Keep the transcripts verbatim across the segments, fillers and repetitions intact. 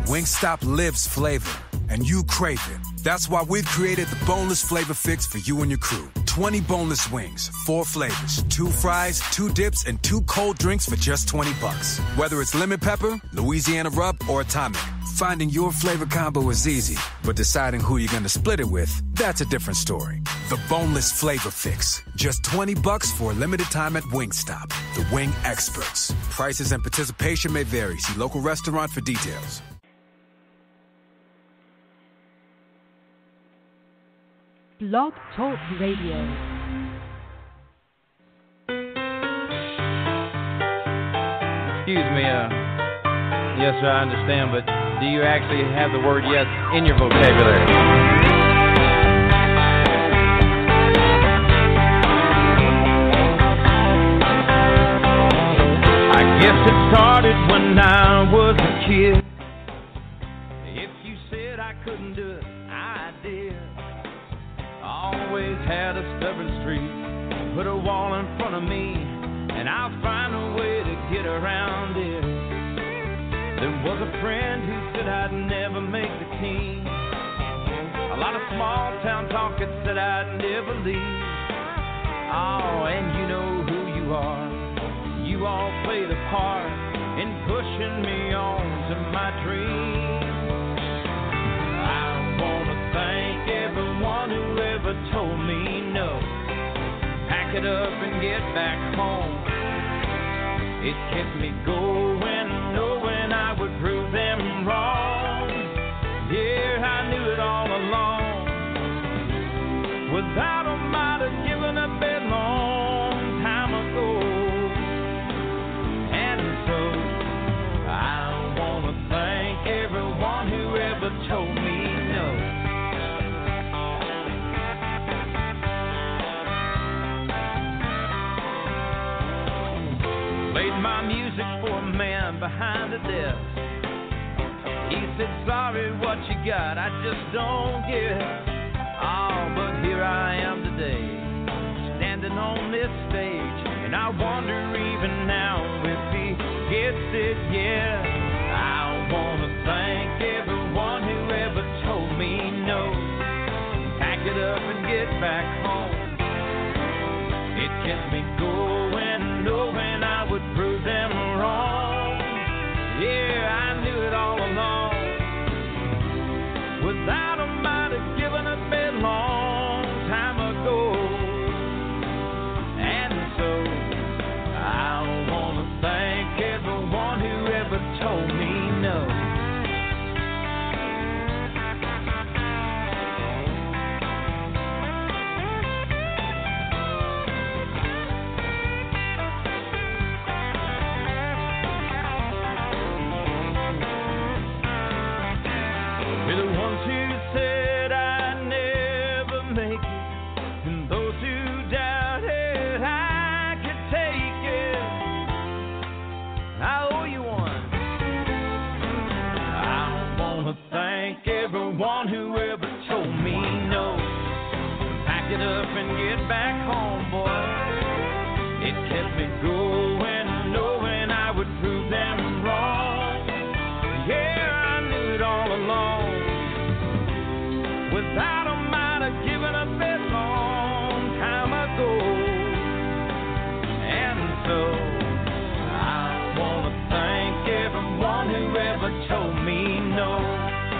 Wingstop lives flavor, and you crave it. That's why we've created the Boneless Flavor Fix for you and your crew. twenty boneless wings, four flavors, two fries, two dips, and two cold drinks for just twenty bucks. Whether it's lemon pepper, Louisiana rub, or atomic, finding your flavor combo is easy, but deciding who you're gonna split it with, that's a different story. The Boneless Flavor Fix. Just twenty bucks for a limited time at Wingstop. The wing experts. Prices and participation may vary. See local restaurant for details. Blog Talk Radio. Excuse me, uh, yes, sir, I understand, but do you actually have the word yes in your vocabulary? I guess it started when I was a kid. If you said I couldn't do it, I did. Always had a stubborn streak. Put a wall in front of me, and I'll find a way to get around it. There was a friend who said I'd never make the team. A lot of small town talk that said I'd never leave. Oh, and you know who you are. You all played a part in pushing me on to my dream. I wanna thank everyone who ever told me no. Pack it up and get back home. It kept me going, knowing I would prove them wrong. Yeah, I knew it all along. Without them, I'd have given up a long time ago. And so I wanna thank everyone who ever told me no. Played my music for a man behind the desk. He said, sorry, what you got, I just don't get it. Oh, but here I am today, standing on this stage, and I wonder even now if he gets it, yeah. I wanna thank everyone who ever told me no. Pack it up and get back home. It kept me going, knowing I would prove them wrong. Yeah, I knew it all along. Without them, I'd have given up a long time ago. And so I want to thank everyone who ever told me no. Everyone who ever told me no. Pack it up and get back home, boy. It kept me going, knowing I would prove them wrong. Yeah, I knew it all along. Without them, I'd have given up a long time ago. And so I want to thank everyone who ever told me no.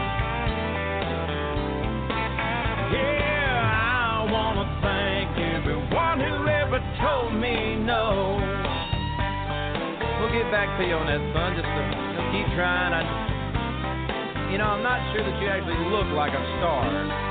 Yeah, I want to thank everyone who ever told me no. We'll get back to you on that, son. Just, to, just keep trying. I, you know, I'm not sure that you actually look like a star.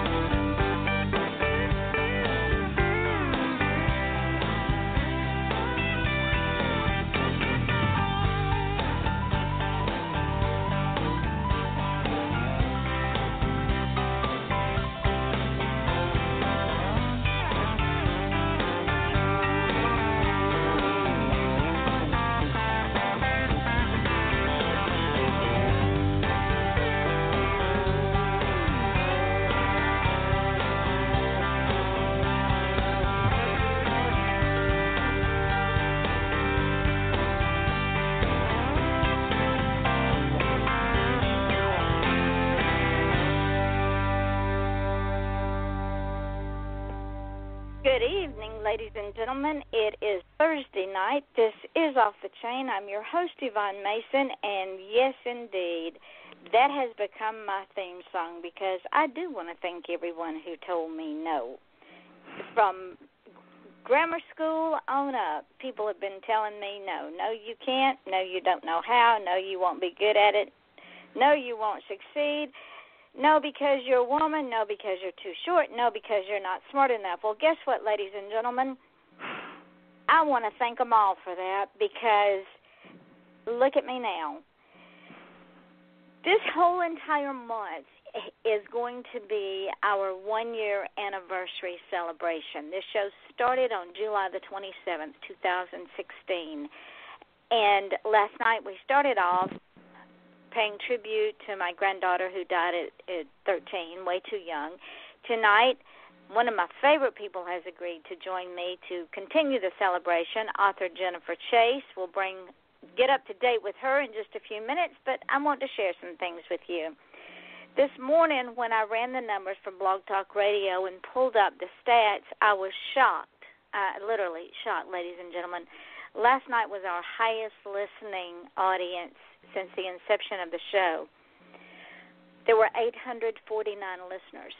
Good evening, ladies and gentlemen. It is Thursday night. This is Off the Chain. I'm your host, Yvonne Mason, and yes, indeed, that has become my theme song because I do want to thank everyone who told me no. From grammar school on up, people have been telling me no. No, you can't. No, you don't know how. No, you won't be good at it. No, you won't succeed. No, because you're a woman. No, because you're too short. No, because you're not smart enough. Well, guess what, ladies and gentlemen? I want to thank them all for that because look at me now. This whole entire month is going to be our one-year anniversary celebration. This show started on July the twenty-seventh, two thousand sixteen. And last night we started off paying tribute to my granddaughter who died at, at thirteen, way too young. Tonight, one of my favorite people has agreed to join me to continue the celebration. Author Jennifer Chase will bring get up to date with her in just a few minutes, but I want to share some things with you. This morning when I ran the numbers for Blog Talk Radio and pulled up the stats, I was shocked, uh, literally shocked, ladies and gentlemen. Last night was our highest listening audience since the inception of the show. There were eight hundred forty-nine listeners.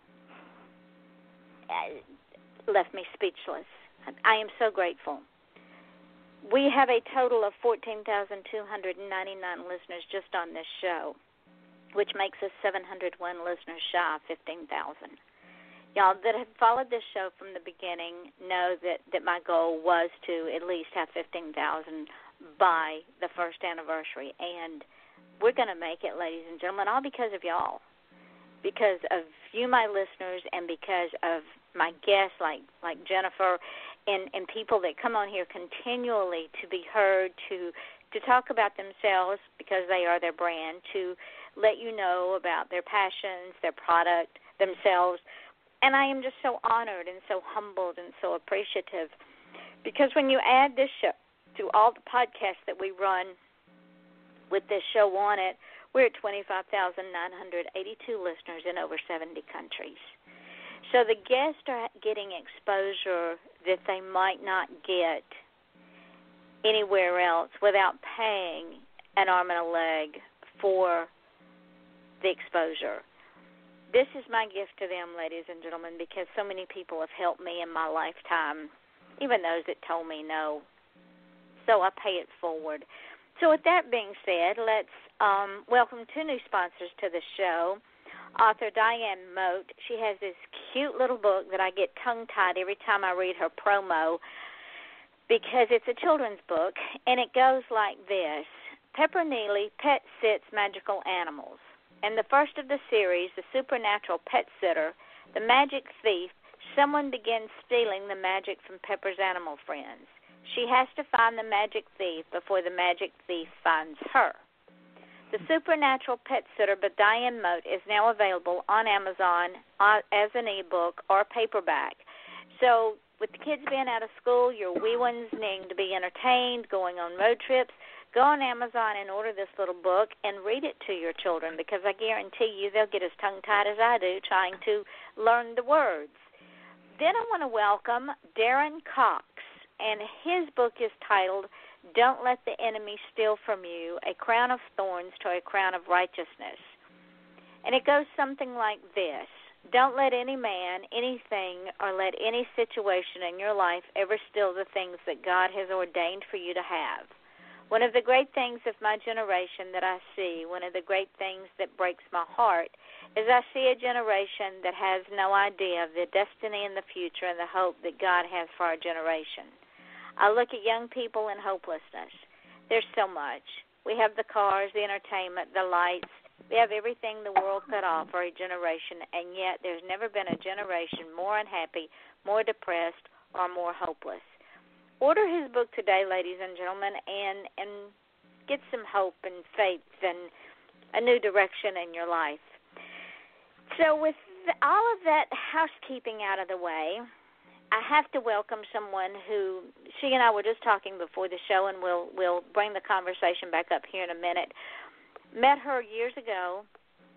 It left me speechless. I am so grateful. We have a total of fourteen thousand two hundred ninety-nine listeners just on this show, which makes us seven hundred one listeners shy of fifteen thousand. Y'all that have followed this show from the beginning know that, that my goal was to at least have fifteen thousand by the first anniversary, and we're going to make it, ladies and gentlemen, all because of y'all, because of you, my listeners, and because of my guests like, like Jennifer and, and people that come on here continually to be heard, to to talk about themselves because they are their brand, to let you know about their passions, their product, themselves. And I am just so honored and so humbled and so appreciative because when you add this show to all the podcasts that we run with this show on it, we're at twenty-five thousand nine hundred eighty-two listeners in over seventy countries. So the guests are getting exposure that they might not get anywhere else without paying an arm and a leg for the exposure. This is my gift to them, ladies and gentlemen, because so many people have helped me in my lifetime, even those that told me no. So I pay it forward. So with that being said, let's um, welcome two new sponsors to the show. Author Diane Moat, she has this cute little book that I get tongue-tied every time I read her promo because it's a children's book, and it goes like this. Pepper Neely Pet Sits Magical Animals. In the first of the series, The Supernatural Pet Sitter, The Magic Thief, someone begins stealing the magic from Pepper's animal friends. She has to find the magic thief before the magic thief finds her. The Supernatural Pet Sitter by Diane Moat is now available on Amazon as an ebook or paperback. So with the kids being out of school, your wee ones needing to be entertained, going on road trips, go on Amazon and order this little book and read it to your children because I guarantee you they'll get as tongue-tied as I do trying to learn the words. Then I want to welcome Darren Cox, and his book is titled Don't Let the Enemy Steal From You, A Crown of Thorns to a Crown of Righteousness. And it goes something like this. Don't let any man, anything, or let any situation in your life ever steal the things that God has ordained for you to have. One of the great things of my generation that I see, one of the great things that breaks my heart, is I see a generation that has no idea of the destiny and the future and the hope that God has for our generation. I look at young people in hopelessness. There's so much. We have the cars, the entertainment, the lights. We have everything the world could offer a generation, and yet there's never been a generation more unhappy, more depressed, or more hopeless. Order his book today, ladies and gentlemen, and, and get some hope and faith and a new direction in your life. So with all of that housekeeping out of the way, I have to welcome someone who, she and I were just talking before the show, and we'll, we'll bring the conversation back up here in a minute. Met her years ago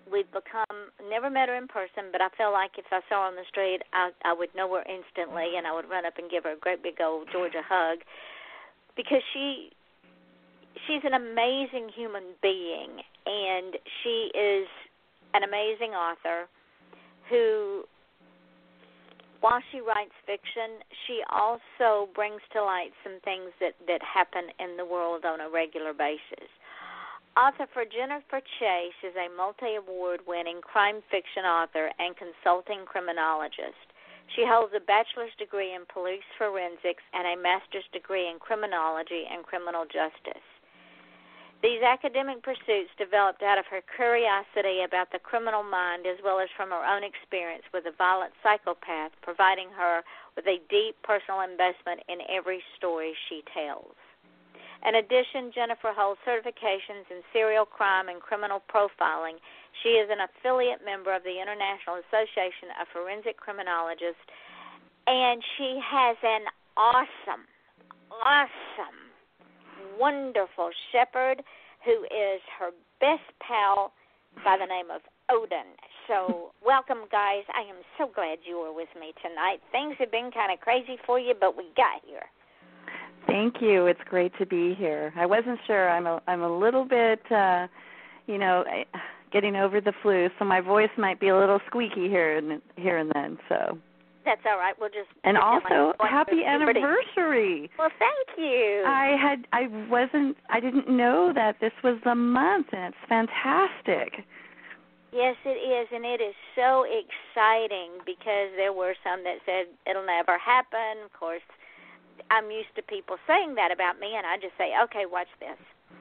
we've become, never met her in person, but I feel like if I saw her on the street, I, I would know her instantly, and I would run up and give her a great big old Georgia hug, because she she's an amazing human being, and she is an amazing author who, while she writes fiction, she also brings to light some things that, that happen in the world on a regular basis. Author for Jennifer Chase is a multi-award-winning crime fiction author and consulting criminologist. She holds a bachelor's degree in police forensics and a master's degree in criminology and criminal justice. These academic pursuits developed out of her curiosity about the criminal mind, as well as from her own experience with a violent psychopath, providing her with a deep personal investment in every story she tells. In addition, Jennifer holds certifications in serial crime and criminal profiling. She is an affiliate member of the International Association of Forensic Criminologists, and she has an awesome, awesome, wonderful shepherd who is her best pal by the name of Odin. So welcome, guys. I am so glad you were with me tonight. Things have been kind of crazy for you, but we got here. Thank you. It's great to be here. I wasn't sure. I'm a I'm a little bit, uh, you know, getting over the flu, so my voice might be a little squeaky here and here and then. So that's all right. We'll just and also like happy anniversary. Well, thank you. I had I wasn't I didn't know that this was the month, and it's fantastic. Yes, it is, and it is so exciting because there were some that said it'll never happen. Of course, I'm used to people saying that about me, and I just say, okay, watch this.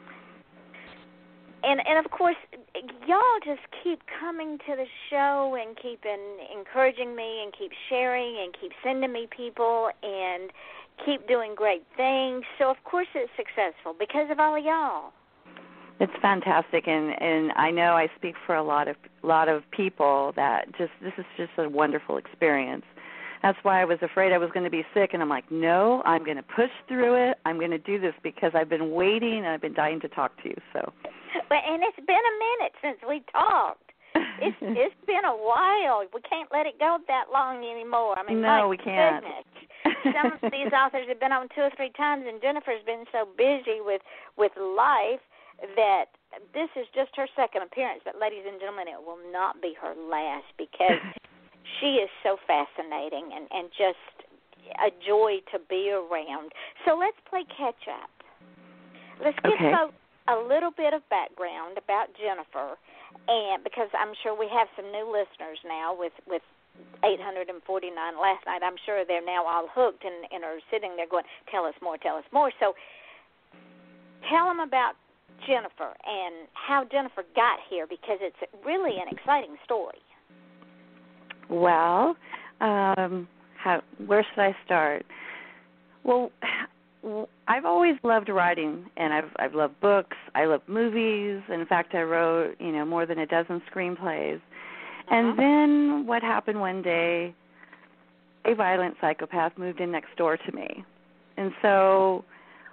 And, and of course, y'all just keep coming to the show and keep in, encouraging me and keep sharing and keep sending me people and keep doing great things. So, of course, it's successful because of all of y'all. It's fantastic, and, and I know I speak for a lot of lot of people that just this is just a wonderful experience. That's why I was afraid I was going to be sick, and I'm like, no, I'm going to push through it. I'm going to do this because I've been waiting and I've been dying to talk to you. So, but and it's been a minute since we talked. It's it's been a while. We can't let it go that long anymore. I mean, no, my we can't. Goodness. Some of these authors have been on two or three times, and Jennifer's been so busy with with life that this is just her second appearance. But, ladies and gentlemen, it will not be her last because she is so fascinating and, and just a joy to be around. So let's play catch-up. Let's give okay. folks a little bit of background about Jennifer, and because I'm sure we have some new listeners now with, with eight hundred forty-nine last night. I'm sure they're now all hooked and, and are sitting there going, tell us more, tell us more. So tell them about Jennifer and how Jennifer got here, because it's really an exciting story. Well, um, how, where should I start? Well, I've always loved writing, and I've I've loved books. I love movies. In fact, I wrote you know more than a dozen screenplays. Uh-huh. And then what happened one day? A violent psychopath moved in next door to me, and so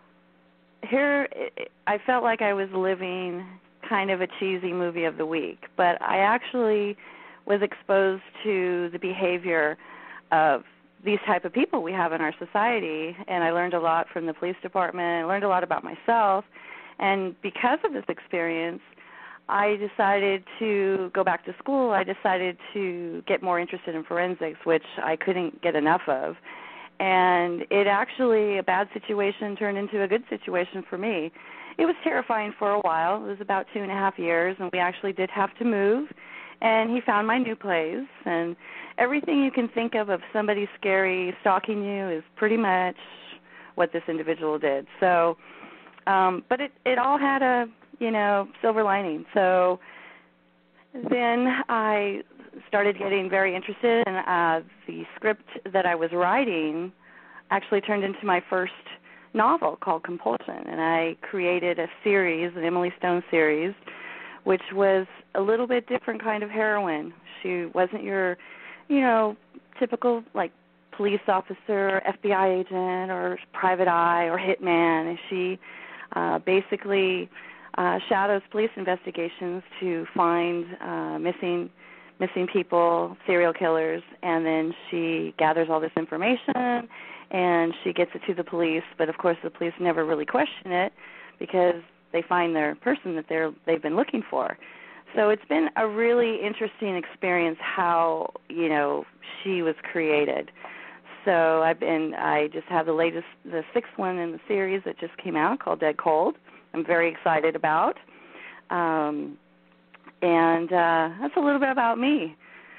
here I felt like I was living kind of a cheesy movie of the week, but I actually was exposed to the behavior of these type of people we have in our society, and I learned a lot from the police department. I learned a lot about myself, and because of this experience, I decided to go back to school. I decided to get more interested in forensics, which I couldn't get enough of. And it actually, a bad situation turned into a good situation for me. It was terrifying for a while. It was about two and a half years, and we actually did have to move. And he found my new place, and everything you can think of of somebody scary stalking you is pretty much what this individual did. So, um, but it, it all had a, you know, silver lining. So then I started getting very interested, and uh, the script that I was writing actually turned into my first novel called Compulsion, and I created a series, an Emily Stone series, which was a little bit different kind of heroine. She wasn't your, you know, typical, like, police officer, F B I agent, or private eye, or hitman. She uh, basically uh, shadows police investigations to find uh, missing missing people, serial killers, and then she gathers all this information and she gets it to the police. But of course, the police never really question it because they find their person that they're they've been looking for. So it's been a really interesting experience how, you know, she was created. So I've been I just have the latest, the sixth one in the series that just came out called Dead Cold. I'm very excited about. Um, and uh, that's a little bit about me.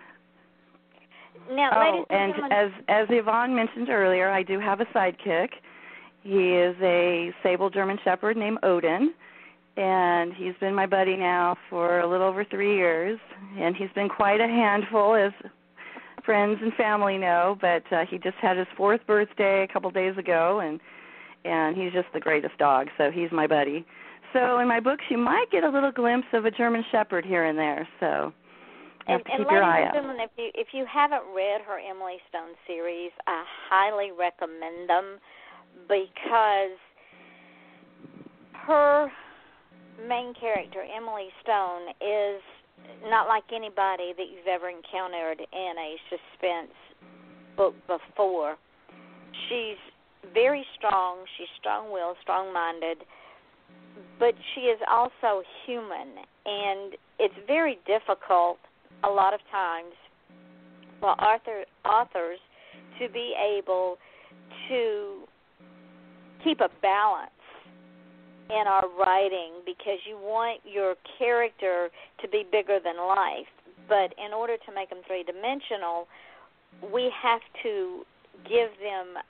Now, oh, ladies and, and as as Yvonne mentioned earlier, I do have a sidekick. He is a sable German Shepherd named Odin, and he's been my buddy now for a little over three years, and he's been quite a handful, as friends and family know, but uh, he just had his fourth birthday a couple days ago, and and he's just the greatest dog, so he's my buddy. So in my books, you might get a little glimpse of a German Shepherd here and there, so you have and, to and keep your eye out. And ladies and gentlemen, if you, if you haven't read her Emily Stone series, I highly recommend them because her main character, Emily Stone, is not like anybody that you've ever encountered in a suspense book before. She's very strong. She's strong-willed, strong-minded, but she is also human, and it's very difficult a lot of times for author, authors to be able to keep a balance in our writing because you want your character to be bigger than life. But in order to make them three-dimensional, we have to give them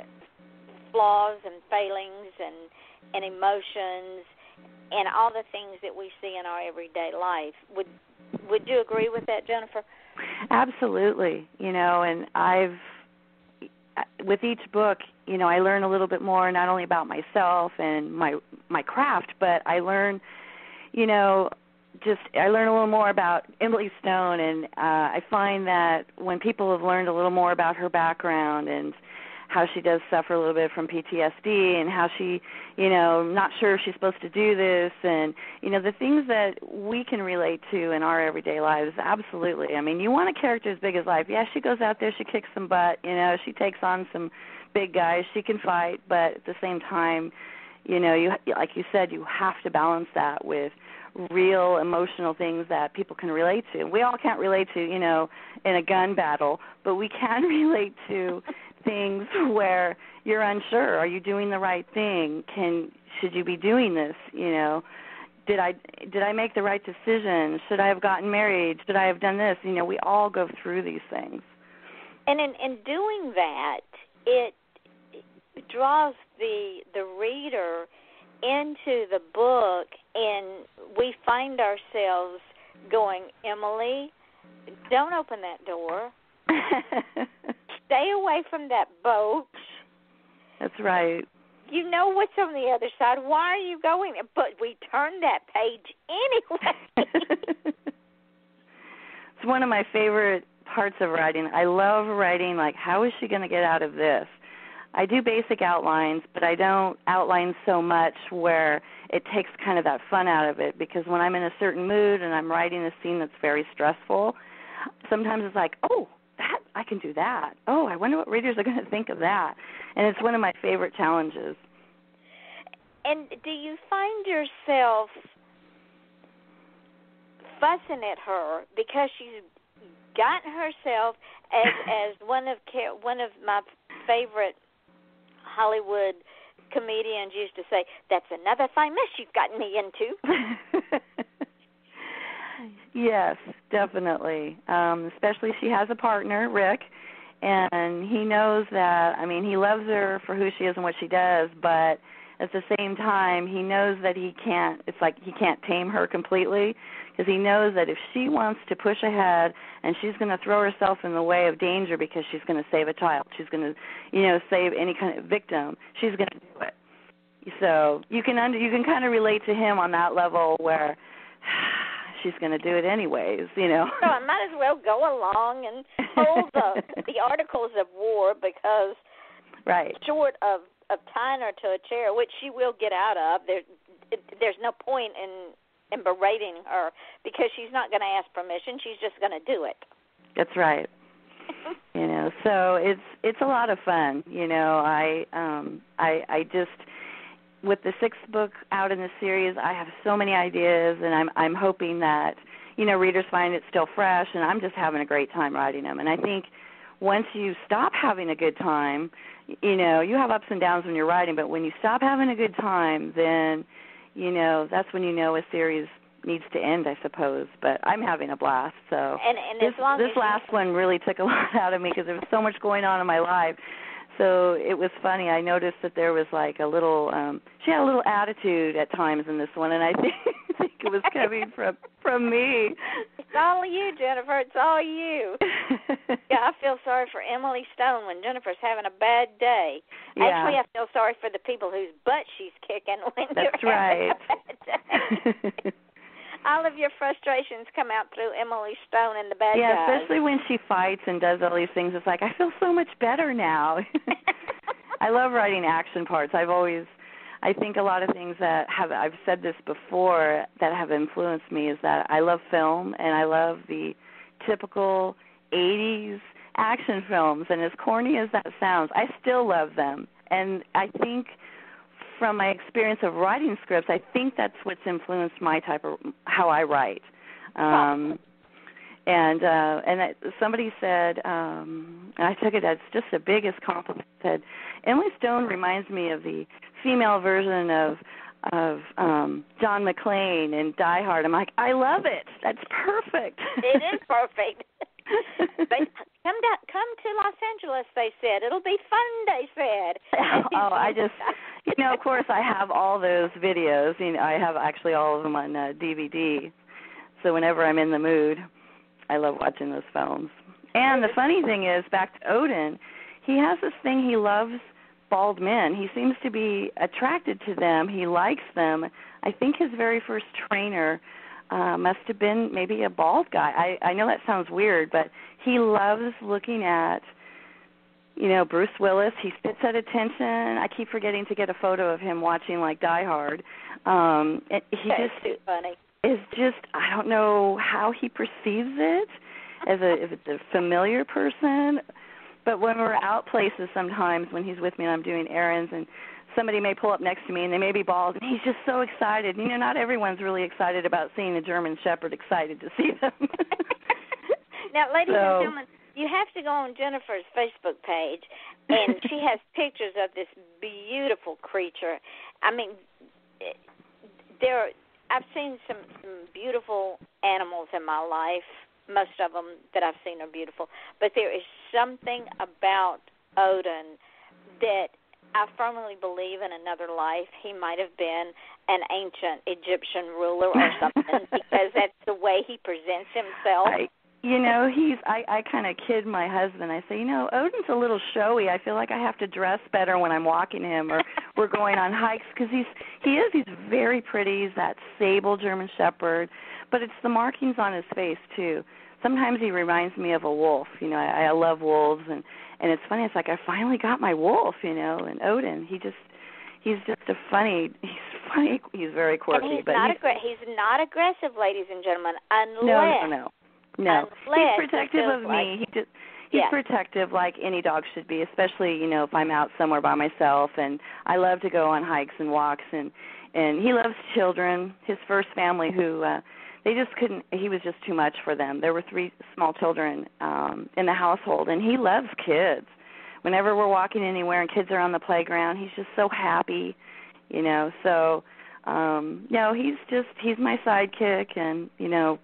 flaws and failings and, and emotions and all the things that we see in our everyday life. Would would you agree with that, Jennifer? Absolutely. You know, and I've, with each book, you know, I learn a little bit more not only about myself and my my craft, but I learn, you know, just I learn a little more about Emily Stone, and uh, I find that when people have learned a little more about her background and how she does suffer a little bit from P T S D and how she, you know, not sure if she's supposed to do this, and, you know, the things that we can relate to in our everyday lives, absolutely. I mean, you want a character as big as life. Yeah, she goes out there, she kicks some butt, you know, she takes on some big guys, she can fight, but at the same time, you know, you like you said, you have to balance that with real emotional things that people can relate to. We all can't relate to, you know, in a gun battle, but we can relate to things where you're unsure. Are you doing the right thing? Can should you be doing this? You know, did I did I make the right decision? Should I have gotten married? Should I have done this? You know, we all go through these things. And in, in doing that, it draws the the reader into the book, and we find ourselves going, Emily, don't open that door. Stay away from that boat. That's right. You know what's on the other side. Why are you going there? But we turn that page anyway. It's one of my favorite parts of writing. I love writing, like, how is she going to get out of this? I do basic outlines, but I don't outline so much where it takes kind of that fun out of it, because when I'm in a certain mood and I'm writing a scene that's very stressful, sometimes it's like, oh, that I can do that. Oh, I wonder what readers are going to think of that. And it's one of my favorite challenges. And do you find yourself fussing at her because she's gotten herself, as as one of one of my favorite Hollywood comedians used to say, that's another fine mess you've gotten me into. Yes, definitely. Um, especially she has a partner, Rick, and he knows that, I mean, he loves her for who she is and what she does, but at the same time, he knows that he can't, it's like he can't tame her completely, because he knows that if she wants to push ahead and she's going to throw herself in the way of danger because she's going to save a child, she's going to, you know, save any kind of victim, she's going to do it. So you can under, you can kind of relate to him on that level where she's going to do it anyways, you know. So I might as well go along and hold the, the articles of war, because right. short of, of tying her to a chair, which she will get out of, there it, there's no point in, in berating her because she's not going to ask permission. She's just going to do it. That's right. You know, so it's it's a lot of fun. You know, I um I I just with the sixth book out in the series, I have so many ideas, and I'm I'm hoping that, you know, readers find it still fresh, and I'm just having a great time writing them. And I think once you stop having a good time, you know, you have ups and downs when you're writing, but when you stop having a good time, then, you know, that's when you know a series needs to end, I suppose. But I'm having a blast. So and, and this, as long this as last you... one really took a lot out of me because there was so much going on in my life. So it was funny. I noticed that there was like a little, um, she had a little attitude at times in this one, and I think, I think it was coming from from me. It's all you, Jennifer. It's all you. Yeah, I feel sorry for Emily Stone when Jennifer's having a bad day. Yeah. Actually, I feel sorry for the people whose butt she's kicking when That's you're right. having a bad day. All of your frustrations come out through Emily Stone and the bad yeah, guys. Yeah, especially when she fights and does all these things. It's like, I feel so much better now. I love writing action parts. I've always, I think a lot of things that have, I've said this before, that have influenced me is that I love film, and I love the typical eighties action films. And as corny as that sounds, I still love them. And I think from my experience of writing scripts, I think that's what's influenced my type of how I write. Um, and uh, and that, somebody said, um, and I took it as just the biggest compliment. Said Emily Stone reminds me of the female version of of um, John McClane in Die Hard. I'm like, I love it. That's perfect. It is perfect. But come down, come to Los Angeles, they said. It'll be fun, they said. Oh, I just, you know, of course, I have all those videos. You know, I have actually all of them on uh, D V D. So whenever I'm in the mood, I love watching those films. And the funny thing is, back to Odin, he has this thing, he loves bald men. He seems to be attracted to them. He likes them. I think his very first trainer Uh, must have been maybe a bald guy. I, I know that sounds weird, but he loves looking at, you know, Bruce Willis. He sits at attention. I keep forgetting to get a photo of him watching, like, Die Hard. Um, it, he That's just too funny. is just, I don't know how he perceives it, as a if it's a familiar person. But when we're out places sometimes, when he's with me and I'm doing errands, and somebody may pull up next to me and they may be bald, and he's just so excited. You know, not everyone's really excited about seeing a German Shepherd excited to see them. Now, ladies so, and gentlemen, you have to go on Jennifer's Facebook page, and she has pictures of this beautiful creature. I mean, there. I've seen some, some beautiful animals in my life. Most of them that I've seen are beautiful. But there is something about Odin that I firmly believe in another life he might have been an ancient Egyptian ruler or something because that's the way he presents himself. I, you know, he's. I, I kind of kid my husband. I say, you know, Odin's a little showy. I feel like I have to dress better when I'm walking him or we're going on hikes because he's he is. He's very pretty. He's that sable German Shepherd, but it's the markings on his face too. Sometimes he reminds me of a wolf. You know, I, I love wolves, and, and it's funny. It's like I finally got my wolf, you know, and Odin. He just, he's just a funny. He's funny. He's very quirky. And he's but not he's, aggr- He's not aggressive, ladies and gentlemen, unless no, no, no, no. Unless He's protective of like, me. He just, he's yeah. protective like any dog should be, especially you know if I'm out somewhere by myself. And I love to go on hikes and walks, and and he loves children. His first family who. Uh, They just couldn't, he was just too much for them. There were three small children um, in the household, and he loves kids. Whenever we're walking anywhere and kids are on the playground, he's just so happy, you know. So, um, no, he's just, he's my sidekick, and, you know,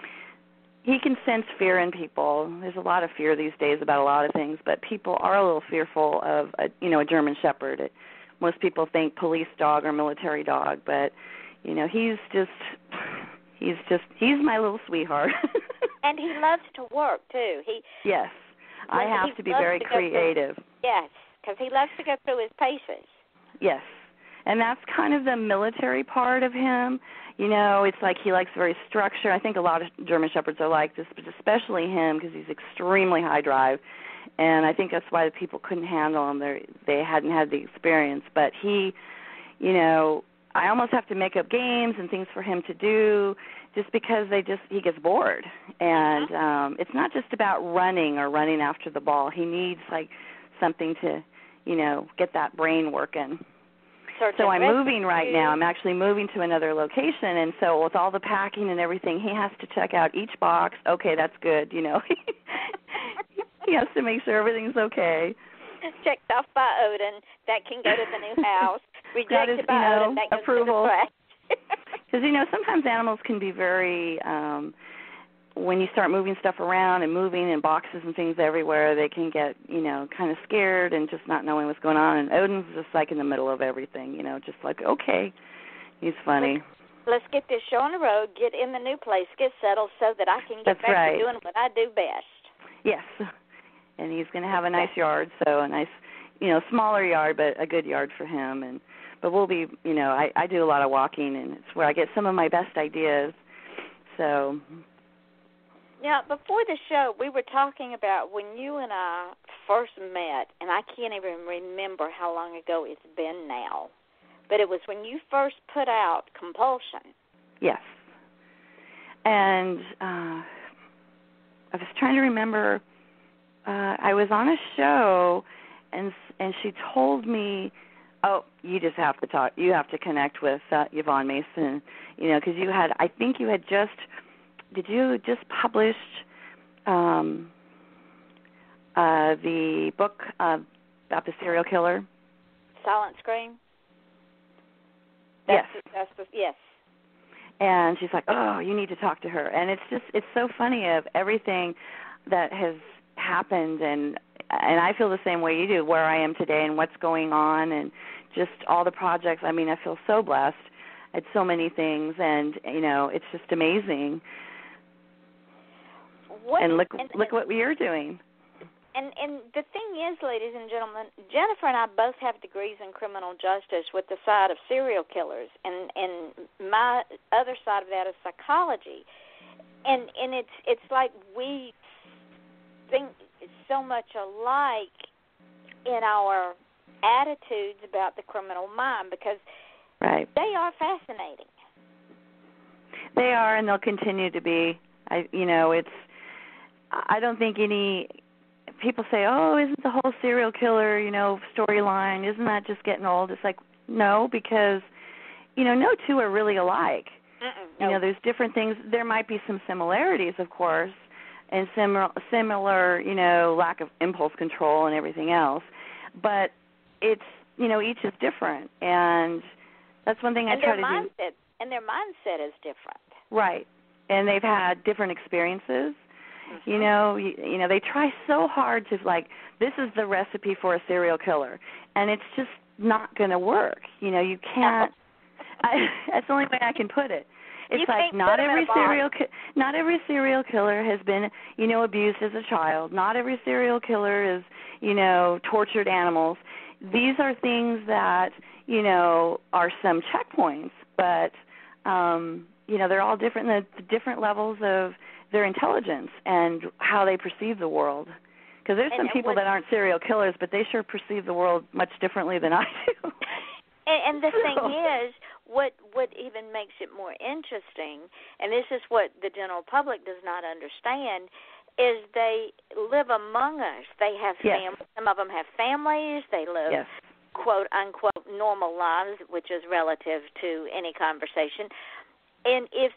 he can sense fear in people. There's a lot of fear these days about a lot of things, but people are a little fearful of, a, you know, a German Shepherd. It, most people think police dog or military dog, but, you know, he's just... He's just, he's my little sweetheart. And he loves to work, too. He Yes. I have he to be very to creative. Through, yes, because he loves to go through his paces. Yes. And that's kind of the military part of him. You know, it's like he likes very structure. I think a lot of German Shepherds are like this, but especially him because he's extremely high drive. And I think that's why the people couldn't handle him. They they hadn't had the experience. But he, you know, I almost have to make up games and things for him to do, just because they just he gets bored. And um, it's not just about running or running after the ball. He needs like something to, you know, get that brain working. So I'm moving right now. I'm actually moving to another location, and so with all the packing and everything, he has to check out each box. Okay, that's good, you know. He has to make sure everything's okay. Checked off by Odin. That can go to the new house. Rejected is, by you know, Odin. That goes approval. to the trash. Because, you know, sometimes animals can be very, um, when you start moving stuff around and moving in boxes and things everywhere, they can get, you know, kind of scared and just not knowing what's going on. And Odin's just like in the middle of everything, you know, just like, okay, he's funny. Let's, let's get this show on the road, get in the new place, get settled so that I can get That's back right. to doing what I do best. Yes. And he's going to have a nice yard, so a nice, you know, smaller yard, but a good yard for him. And but we'll be, you know, I, I do a lot of walking, and it's where I get some of my best ideas. So. Now, before the show, we were talking about when you and I first met, and I can't even remember how long ago it's been now, but it was when you first put out Compulsion. Yes. And uh, I was trying to remember. Uh, I was on a show, and and she told me, "Oh, you just have to talk. You have to connect with uh, Yvonne Mason, you know, because you had. I think you had just. Did you just publish um, uh, the book uh, about the serial killer? Silent Scream. That's Yes. The, that's the, yes. And she's like, "Oh, you need to talk to her." And it's just it's so funny of everything that has happened, and and I feel the same way you do, where I am today and what's going on, and just all the projects. I mean, I feel so blessed at so many things, and you know, it's just amazing. What, and look and, look what we are doing. And and the thing is, ladies and gentlemen, Jennifer and I both have degrees in criminal justice with the side of serial killers, and and my other side of that is psychology. And and it's it's like we think so much alike in our attitudes about the criminal mind, because right. they are fascinating. They are, and they'll continue to be. I, you know, it's. I don't think any people say, "Oh, isn't the whole serial killer, you know, storyline, isn't that just getting old?" It's like, no, because, you know, no two are really alike. Mm-mm, you no. know, there's different things. There might be some similarities, of course, and similar, similar, you know, lack of impulse control and everything else. But it's, you know, each is different, and that's one thing I and try their to mindset, do. And their mindset is different. Right, and they've had different experiences. Mm-hmm. You know, you, you know, they try so hard to, like, this is the recipe for a serial killer, and it's just not going to work. You know, you can't. I, that's the only way I can put it. It's you like can't not put every them in a serial box. ki- not every serial killer has been, you know, abused as a child. Not every serial killer is, you know, tortured animals. These are things that, you know, are some checkpoints, but um, you know, they're all different. The, the different levels of their intelligence and how they perceive the world. Because there's And- some and people what- that aren't serial killers, but they sure perceive the world much differently than I do. And, and the So- thing is, what what even makes it more interesting, and this is what the general public does not understand, is they live among us. They have Yes. fam- some of them have families. They live Yes. quote unquote normal lives, which is relative to any conversation. And if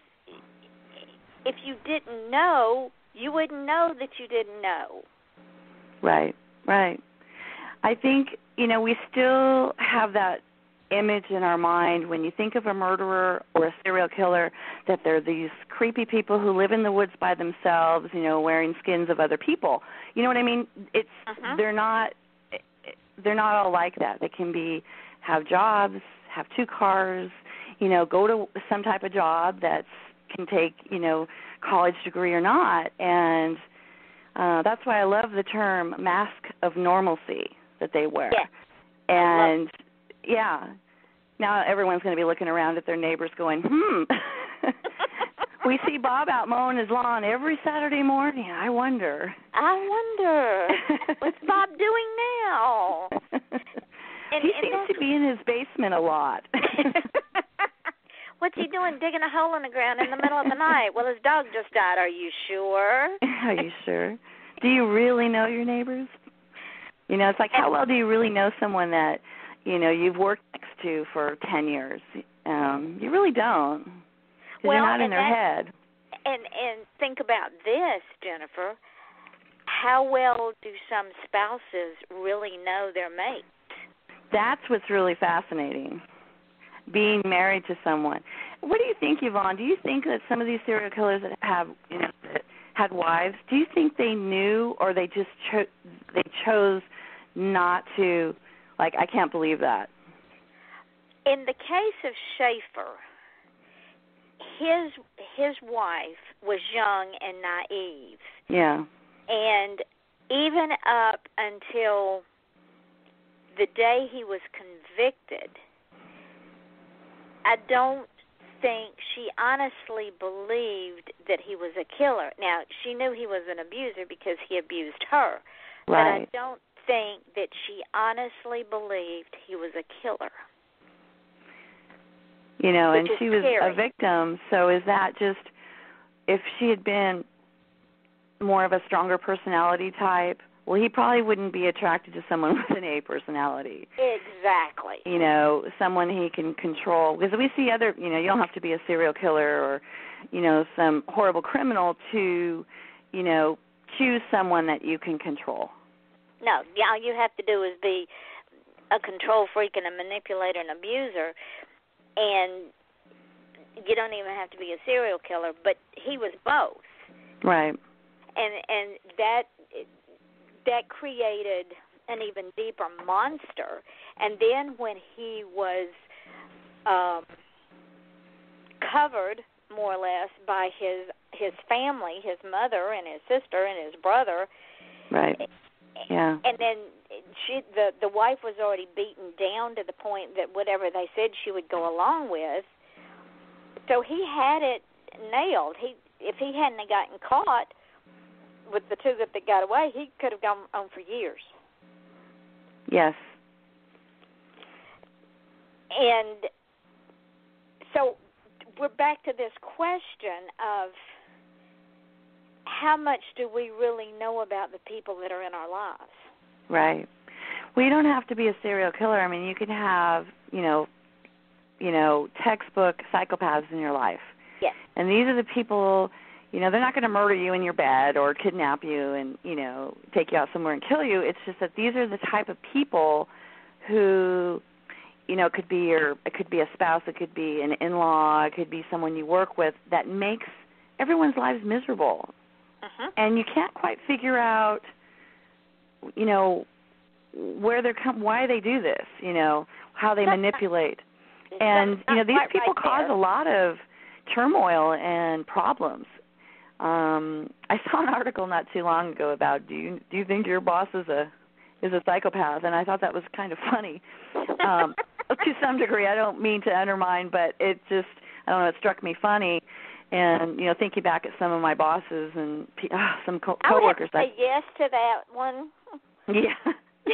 if you didn't know, you wouldn't know that you didn't know. Right, right. I think, you know, we still have that image in our mind when you think of a murderer or a serial killer, that they're these creepy people who live in the woods by themselves, you know, wearing skins of other people. You know what I mean? It's Uh-huh. they're not they're not all like that. They can be have jobs, have two cars, you know, go to some type of job that can take, you know, college degree or not, and uh, that's why I love the term mask of normalcy that they wear. Yeah. And yeah, now everyone's going to be looking around at their neighbors going, hmm, we see Bob out mowing his lawn every Saturday morning. I wonder. I wonder, what's Bob doing now? And, he and seems that's- to be in his basement a lot. What's he doing digging a hole in the ground in the middle of the night? Well, his dog just died. Are you sure? Are you sure? Do you really know your neighbors? You know, it's like, how well do you really know someone that, you know, you've worked next to for ten years? Um, you really don't, because well, you're not in their that, head. And, and think about this, Jennifer. How well do some spouses really know their mate? That's what's really fascinating, being married to someone. What do you think, Yvonne? Do you think that some of these serial killers that have, you know, that had wives, do you think they knew, or they just cho- they chose not to? Like, I can't believe that. In the case of Schaefer, his his wife was young and naive. Yeah. And even up until the day he was convicted, I don't think she honestly believed that he was a killer. Now, she knew he was an abuser because he abused her. Right. But I don't think that she honestly believed he was a killer. You know, and she was scary. a victim, so is that just, if she had been more of a stronger personality type, well, he probably wouldn't be attracted to someone with an A personality. Exactly. You know, someone he can control. Because we see other, you know, you don't have to be a serial killer or, you know, some horrible criminal to, you know, choose someone that you can control. No, all you have to do is be a control freak and a manipulator and abuser, and you don't even have to be a serial killer, but he was both. Right. And and that that created an even deeper monster. And then when he was um, covered, more or less, by his his family, his mother and his sister and his brother. Right. Yeah. And then she, the the wife was already beaten down to the point that whatever they said she would go along with. So he had it nailed. He if he hadn't gotten caught with the two that, that got away, he could have gone on for years. Yes. And so we're back to this question of how much do we really know about the people that are in our lives? Right. Well, you don't have to be a serial killer. I mean, you can have, you know, you know, textbook psychopaths in your life. Yes. And these are the people, you know, they're not going to murder you in your bed or kidnap you and, you know, take you out somewhere and kill you. It's just that these are the type of people who, you know, it could be your, it could be a spouse, it could be an in-law, it could be someone you work with that makes everyone's lives miserable. Uh-huh. And you can't quite figure out, you know, where they're com- why they do this, you know, how they manipulate. And, you know, these people cause a lot of turmoil and problems. Um, I saw an article not too long ago about do you do you think your boss is a is a psychopath? And I thought that was kind of funny. Um, to some degree, I don't mean to undermine, but it just, I don't know, it struck me funny. And, you know, thinking back at some of my bosses and oh, some co- coworkers. I would say yes to that one. Yeah.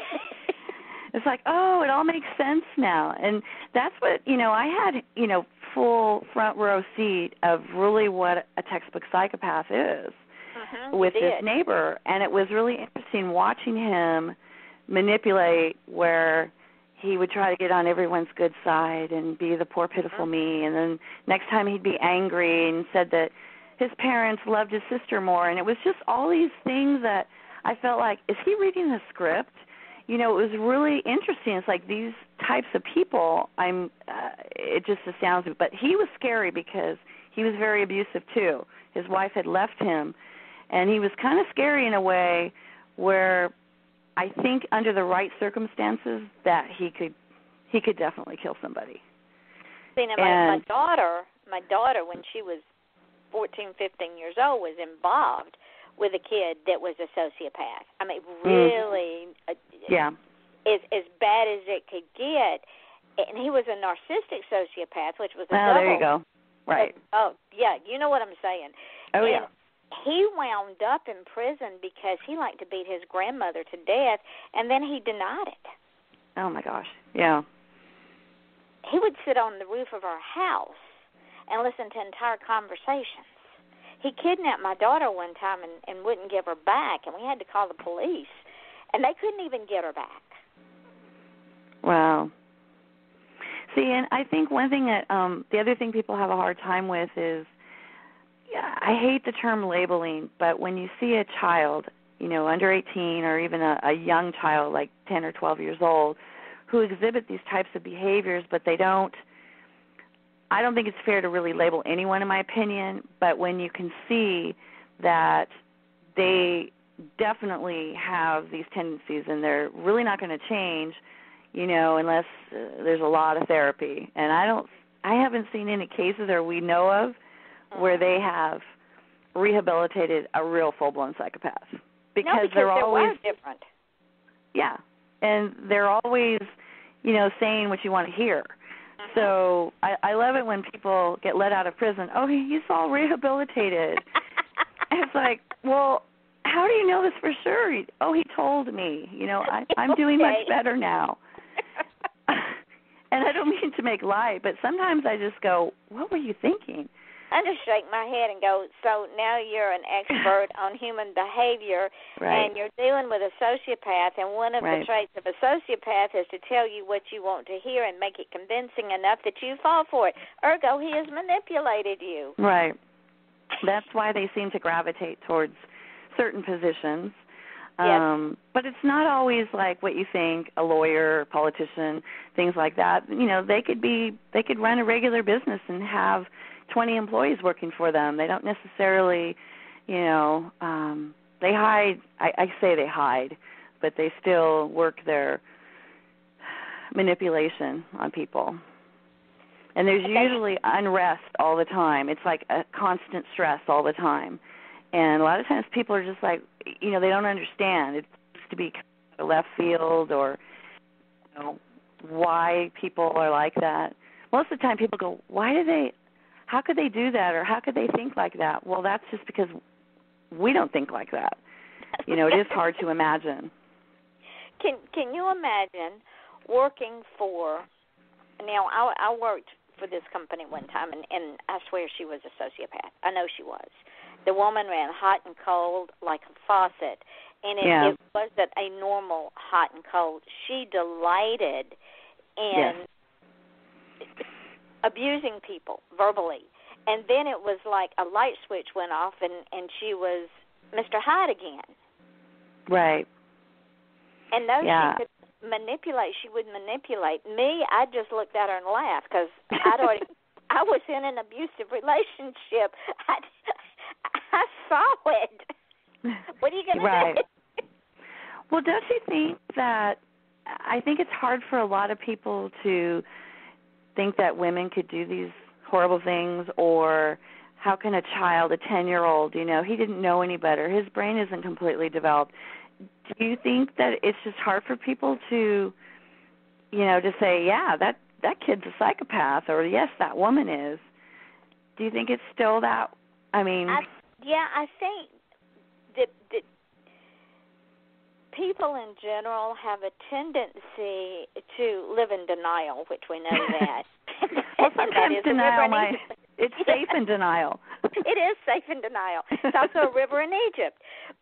It's like, oh, it all makes sense now. And that's what, you know, I had, you know, full front row seat of really what a textbook psychopath is uh-huh, with this neighbor. And it was really interesting watching him manipulate where he would try to get on everyone's good side and be the poor, pitiful me. And then next time he'd be angry and said that his parents loved his sister more. And it was just all these things that I felt like, is he reading the script? You know, it was really interesting. It's like these types of people, I'm. Uh, it just astounds me. But he was scary because he was very abusive, too. His wife had left him, and he was kind of scary in a way where I think under the right circumstances that he could he could definitely kill somebody. See, now my, my daughter, my daughter, when she was fourteen, fifteen years old, was involved with a kid that was a sociopath. I mean, really, mm. uh, yeah, as as bad as it could get. And he was a narcissistic sociopath, which was a oh, double. there you go. Right. Uh, oh, yeah, you know what I'm saying. Oh, and yeah. He wound up in prison because he liked to beat his grandmother to death, and then he denied it. Oh, my gosh. Yeah. He would sit on the roof of our house and listen to entire conversations. He kidnapped my daughter one time and, and wouldn't give her back, and we had to call the police, and they couldn't even get her back. Wow. See, and I think one thing that um, the other thing people have a hard time with is, yeah, I hate the term labeling, but when you see a child, you know, under eighteen or even a, a young child like ten or twelve years old who exhibit these types of behaviors, but they don't, I don't think it's fair to really label anyone, in my opinion, but when you can see that they definitely have these tendencies and they're really not going to change, you know, unless uh, there's a lot of therapy. And I don't, I haven't seen any cases or we know of where they have rehabilitated a real full-blown psychopath. Because, no, because they're, they're always different. Yeah, and they're always, you know, saying what you want to hear. Uh-huh. So I, I love it when people get let out of prison. Oh, he's all rehabilitated. And it's like, well, how do you know this for sure? He, oh, he told me. You know, I, I'm doing okay. much better now. And I don't mean to make light, but sometimes I just go, what were you thinking? I just shake my head and go, so now you're an expert on human behavior, right. and you're dealing with a sociopath, and one of right. the traits of a sociopath is to tell you what you want to hear and make it convincing enough that you fall for it. Ergo, he has manipulated you. Right. That's why they seem to gravitate towards certain positions. Yes. Um, but it's not always like what you think, a lawyer, politician, things like that. You know, they could be, they could run a regular business and have twenty employees working for them. They don't necessarily, you know, um, they hide, I, I say they hide, but they still work their manipulation on people. And there's usually unrest all the time. It's like a constant stress all the time. And a lot of times people are just like, you know, they don't understand. It's to be a left field or, you know, why people are like that. Most of the time people go, why do they, how could they do that, or how could they think like that? Well, that's just because we don't think like that. You know, it is hard to imagine. Can Can you imagine working for? Now, I, I worked for this company one time, and, and I swear she was a sociopath. I know she was. The woman ran hot and cold like a faucet, and it, yeah. it wasn't a normal hot and cold. She delighted in. Yes. abusing people verbally. And then it was like a light switch went off, and, and she was Mister Hyde again. Right. And though yeah. she could manipulate, she would manipulate me. I just looked at her and laughed because I'd already, I was in an abusive relationship. I, I saw it. What are you going to right. do? Well, don't you think that, I think it's hard for a lot of people to think that women could do these horrible things, or how can a child, a ten-year-old, you know, he didn't know any better. His brain isn't completely developed. Do you think that it's just hard for people to, you know, to say, yeah, that, that kid's a psychopath, or yes, that woman is? Do you think it's still that, I mean... I, yeah, I think that, that people in general have a tendency to live in denial, which we know that. Well, sometimes that denial, my, it's safe in denial. It is safe in denial. It's also a river in Egypt.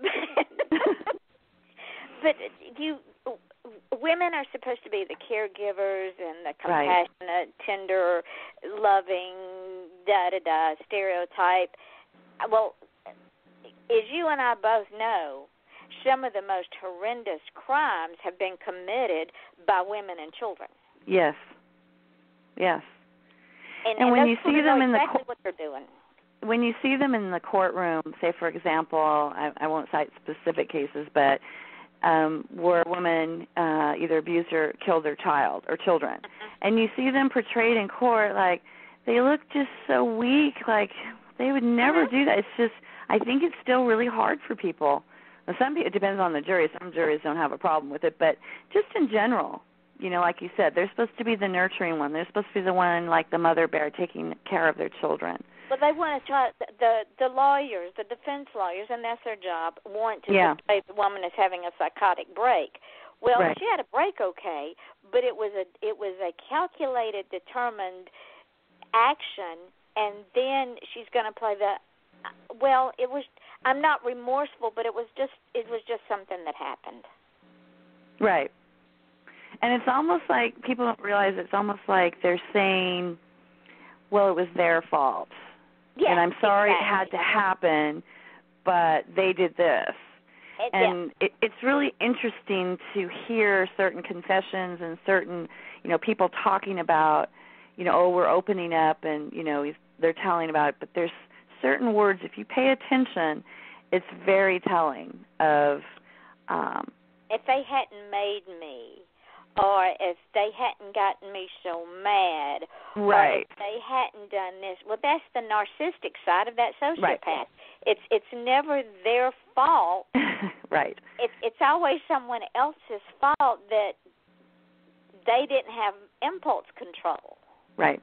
But you, women are supposed to be the caregivers and the compassionate, right. tender, loving, da-da-da, stereotype. Well, as you and I both know, some of the most horrendous crimes have been committed by women and children. Yes. Yes. And, and, and when you see them know in exactly the what they're doing. When you see them in the courtroom, say for example, I, I won't cite specific cases, but um, where a woman uh, either abused or killed their child or children, mm-hmm. and you see them portrayed in court like they look just so weak, like they would never mm-hmm. do that. It's just, I think it's still really hard for people. Some people, it depends on the jury. Some juries don't have a problem with it, but just in general, you know, like you said, they're supposed to be the nurturing one. They're supposed to be the one like the mother bear taking care of their children. But they want to try, the the lawyers, the defense lawyers, and that's their job, want to yeah. say the woman is having a psychotic break. Well, right. she had a break, okay, but it was a it was a calculated, determined action, and then she's going to play the. Well, it was. I'm not remorseful, but it was just. It was just something that happened. Right. And it's almost like people don't realize it's almost like they're saying, well, it was their fault. Yeah, and I'm sorry exactly. it had to happen, but they did this. It, and yeah. it, it's really interesting to hear certain confessions and certain, you know, people talking about, you know, oh, we're opening up and, you know, they're telling about it. But there's certain words, if you pay attention, it's very telling of. Um, if they hadn't made me, or if they hadn't gotten me so mad, right. or if they hadn't done this, well, that's the narcissistic side of that sociopath. Right. It's it's never their fault. Right. It's it's always someone else's fault that they didn't have impulse control. Right.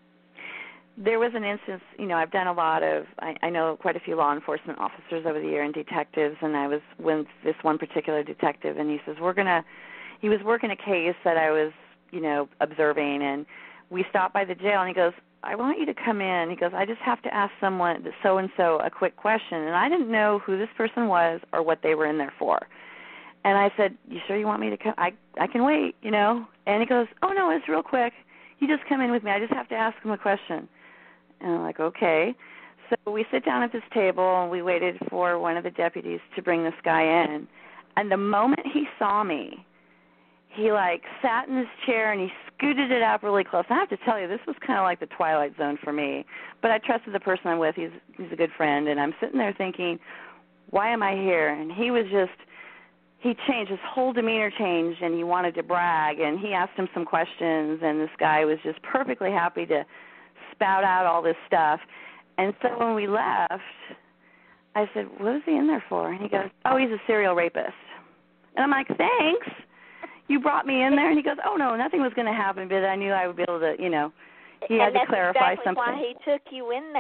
There was an instance, you know, I've done a lot of, I, I know quite a few law enforcement officers over the year and detectives, and I was with this one particular detective, and he says, we're going to, he was working a case that I was, you know, observing, and we stopped by the jail, and he goes, I want you to come in. He goes, I just have to ask someone, so-and-so, a quick question. And I didn't know who this person was or what they were in there for. And I said, you sure you want me to come? I, I can wait, you know. And he goes, oh, no, it's real quick. You just come in with me. I just have to ask him a question. And I'm like, okay. So we sit down at this table, and we waited for one of the deputies to bring this guy in. And the moment he saw me, he, like, sat in his chair, and he scooted it up really close. I have to tell you, this was kind of like the Twilight Zone for me. But I trusted the person I'm with. He's, he's a good friend. And I'm sitting there thinking, why am I here? And he was just, he changed. His whole demeanor changed, and he wanted to brag. And he asked him some questions, and this guy was just perfectly happy to spout out all this stuff. And so when we left, I said, what was he in there for? And he goes, oh, he's a serial rapist. And I'm like, thanks. You brought me in there. And he goes, oh, no, nothing was going to happen, but I knew I would be able to, you know, he had and to clarify exactly something. And that's why he took you in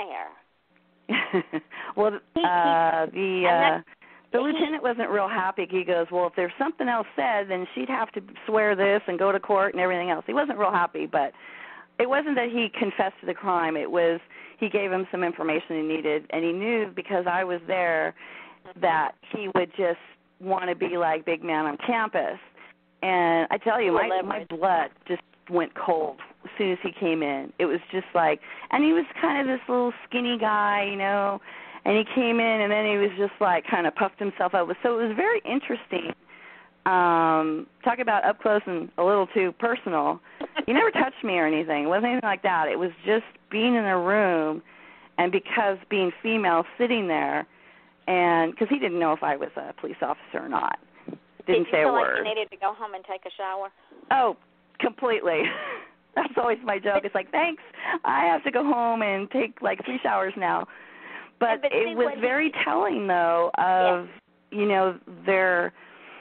there. well, he, uh, he, the uh, not, the he, lieutenant wasn't real happy. He goes, well, if there's something else said, then she'd have to swear this and go to court and everything else. He wasn't real happy, but it wasn't that he confessed to the crime. It was he gave him some information he needed, and he knew because I was there that he would just want to be like big man on campus. And I tell you, my my blood just went cold as soon as he came in. It was just like, and he was kind of this little skinny guy, you know, and he came in, and then he was just like kind of puffed himself up. So it was very interesting. Um, talk about up close and a little too personal. He never touched me or anything. It wasn't anything like that. It was just being in a room, and because being female, sitting there, and because he didn't know if I was a police officer or not. Didn't Did say you a feel word. like you needed to go home and take a shower? Oh, completely. That's always my joke. It's like, thanks, I have to go home and take like three showers now. But, but it see, was very he, telling, though, of, yeah. you know, their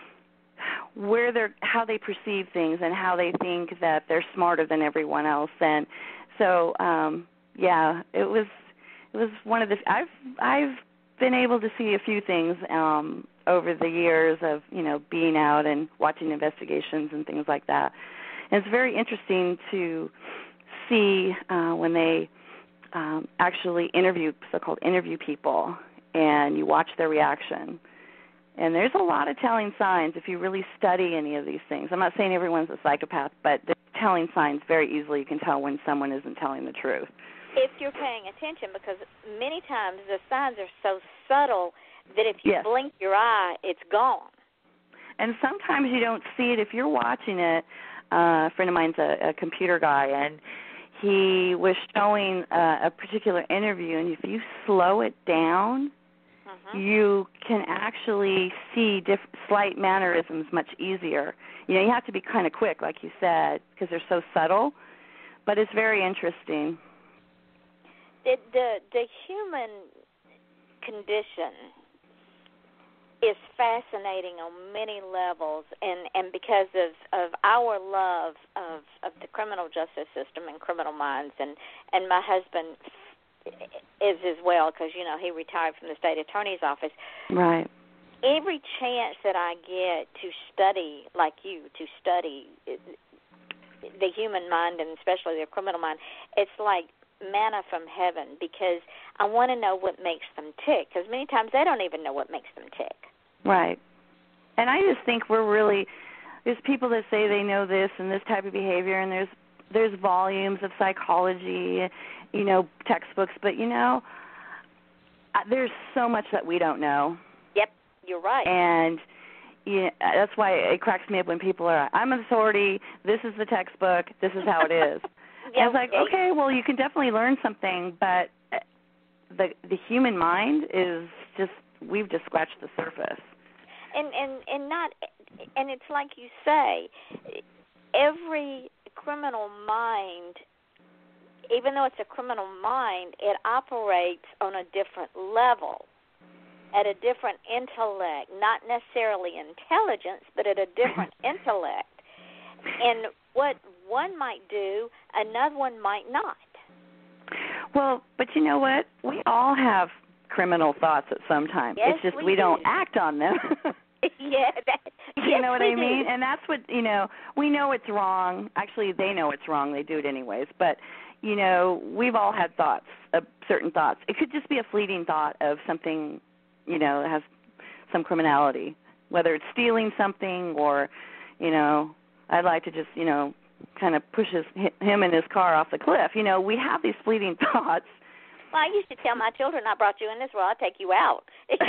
where they're how they perceive things and how they think that they're smarter than everyone else. And so, um, yeah, it was it was one of the I've I've been able to see a few things um, over the years of, you know, being out and watching investigations and things like that. And it's very interesting to see uh, when they um, actually interview, so-called interview people, and you watch their reaction. And there's a lot of telling signs if you really study any of these things. I'm not saying everyone's a psychopath, but the telling signs very easily you can tell when someone isn't telling the truth. If you're paying attention, because many times the signs are so subtle that if you yes. blink your eye, it's gone. And sometimes you don't see it. If you're watching it, uh, a friend of mine's a, a computer guy, and he was showing uh, a particular interview, and if you slow it down, uh-huh. you can actually see diff- slight mannerisms much easier. You know, you have to be kind of quick, like you said, because they're so subtle, but it's very interesting. The, the the human condition is fascinating on many levels, and, and because of, of our love of, of the criminal justice system and criminal minds, and, and my husband is as well, because, you know, he retired from the state attorney's office. Right. Every chance that I get to study, like you, to study the human mind, and especially the criminal mind, it's like manna from heaven because I want to know what makes them tick, because many times they don't even know what makes them tick. Right. And I just think we're really, there's people that say they know this and this type of behavior, and there's there's volumes of psychology, you know, textbooks, but, you know, there's so much that we don't know. Yep, you're right. And yeah, that's why it cracks me up when people are, I'm an authority, this is the textbook, this is how it is. Yeah, and it's like, okay, well, you can definitely learn something, but the the human mind is just, we've just scratched the surface. And and and not, and it's like you say, every criminal mind, even though it's a criminal mind, it operates on a different level, at a different intellect, not necessarily intelligence, but at a different intellect. And what one might do, another one might not. Well, but you know what? We all have criminal thoughts at some time. Yes, it's just we, we do. don't act on them. Yeah, that, you yes, know what we I mean? do. And that's what, you know, we know it's wrong. Actually, they know it's wrong. They do it anyways. But, you know, we've all had thoughts, uh, certain thoughts. It could just be a fleeting thought of something, you know, that has some criminality, whether it's stealing something or, you know, I'd like to just, you know, kind of push his, him and his car off the cliff. You know, we have these fleeting thoughts. Well, I used to tell my children, I brought you in this world, I'll take you out.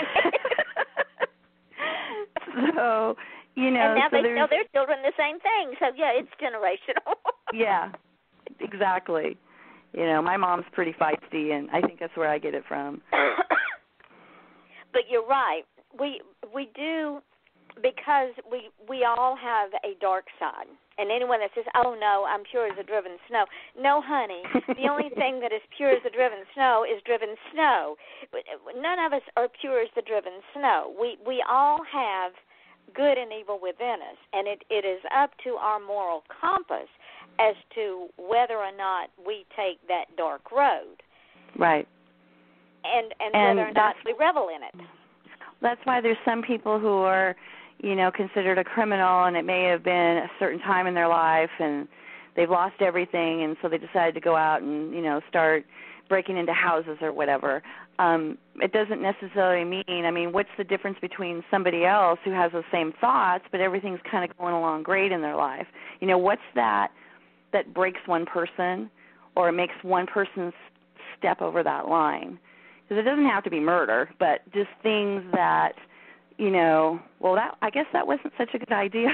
So, you know, and now so they there's, tell their children the same thing. So, yeah, it's generational. Yeah, exactly. You know, my mom's pretty feisty, and I think that's where I get it from. But you're right. We we do, because we we all have a dark side. And anyone that says, oh, no, I'm pure as a driven snow. No, honey, the only thing that is pure as the driven snow is driven snow. None of us are pure as the driven snow. We we all have good and evil within us, and it, it is up to our moral compass as to whether or not we take that dark road. Right. And, and, and whether or not we revel in it. That's why there's some people who are, you know, considered a criminal, and it may have been a certain time in their life, and they've lost everything, and so they decided to go out and, you know, start breaking into houses or whatever. Um, it doesn't necessarily mean, I mean, what's the difference between somebody else who has the same thoughts, but everything's kind of going along great in their life? You know, what's that that breaks one person or makes one person step over that line? Because it doesn't have to be murder, but just things that, you know, well, that I guess that wasn't such a good idea.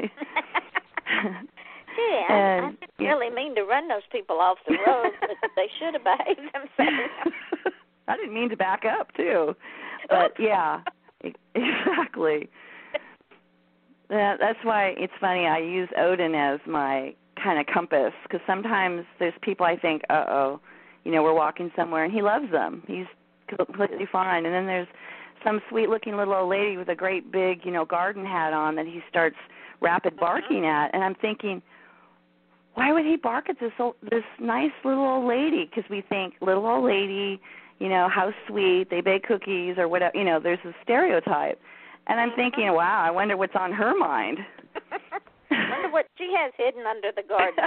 Yeah, and, I didn't yeah. really mean to run those people off the road, but they should have behaved themselves. I didn't mean to back up, too. But, yeah, exactly. That, that's why it's funny. I use Odin as my kind of compass, because sometimes there's people I think, uh-oh, you know, we're walking somewhere, and he loves them. He's completely fine. And then there's some sweet-looking little old lady with a great big, you know, garden hat on that he starts rapid barking at, and I'm thinking, why would he bark at this old, this nice little old lady? Because we think little old lady, you know, how sweet, they bake cookies or whatever. You know, there's a stereotype. And I'm thinking, wow, I wonder what's on her mind. I wonder what she has hidden under the garden.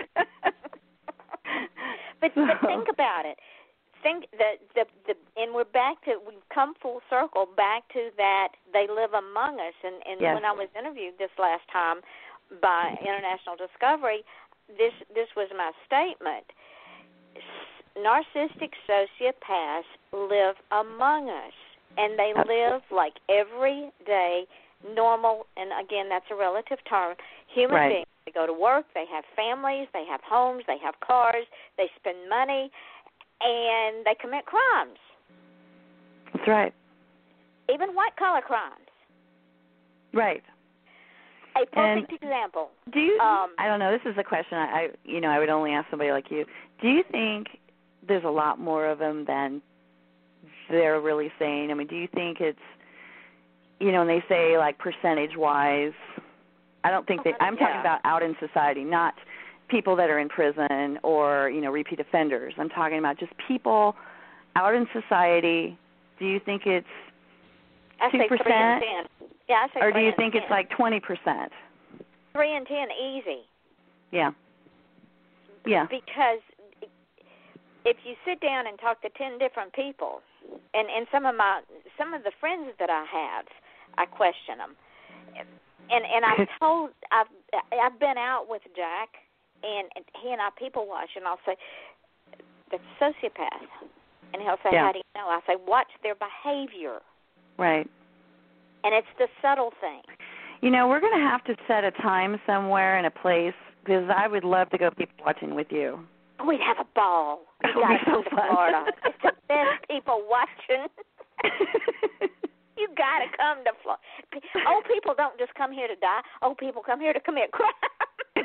but, so. but think about it. Think that the, the and we're back to we've come full circle back to that they live among us. And, and yes. when I was interviewed this last time by International Discovery, this this was my statement. Narcissistic sociopaths live among us, and they live like everyday, normal, and again, that's a relative term, human right. beings. They go to work, they have families, they have homes, they have cars, they spend money, and they commit crimes. That's right. Even white-collar crimes. Right. A perfect and example. Do you? Um, I don't know. This is a question I, I, you know, I would only ask somebody like you. Do you think there's a lot more of them than they're really saying? I mean, do you think it's, you know, when they say like percentage-wise? I don't think they. I'm yeah. talking about out in society, not people that are in prison or, you know, repeat offenders. I'm talking about just people out in society. Do you think it's I two say percent? three and ten. Yeah, I say or do you think ten. it's like twenty percent? Three and ten, easy. Yeah. Yeah. Because if you sit down and talk to ten different people, and, and some of my some of the friends that I have, I question them. And and I've told I've I've been out with Jack, and, and he and I people watch, and I'll say that's a sociopath, and he'll say, yeah. how do you know? I say, watch their behavior. Right. And it's the subtle thing. You know, we're going to have to set a time somewhere and a place, because I would love to go people watching with you. We'd have a ball. You got to come so to fun. Florida. It's the best people watching. You got to come to Florida. Old people don't just come here to die. Old people come here to commit crime.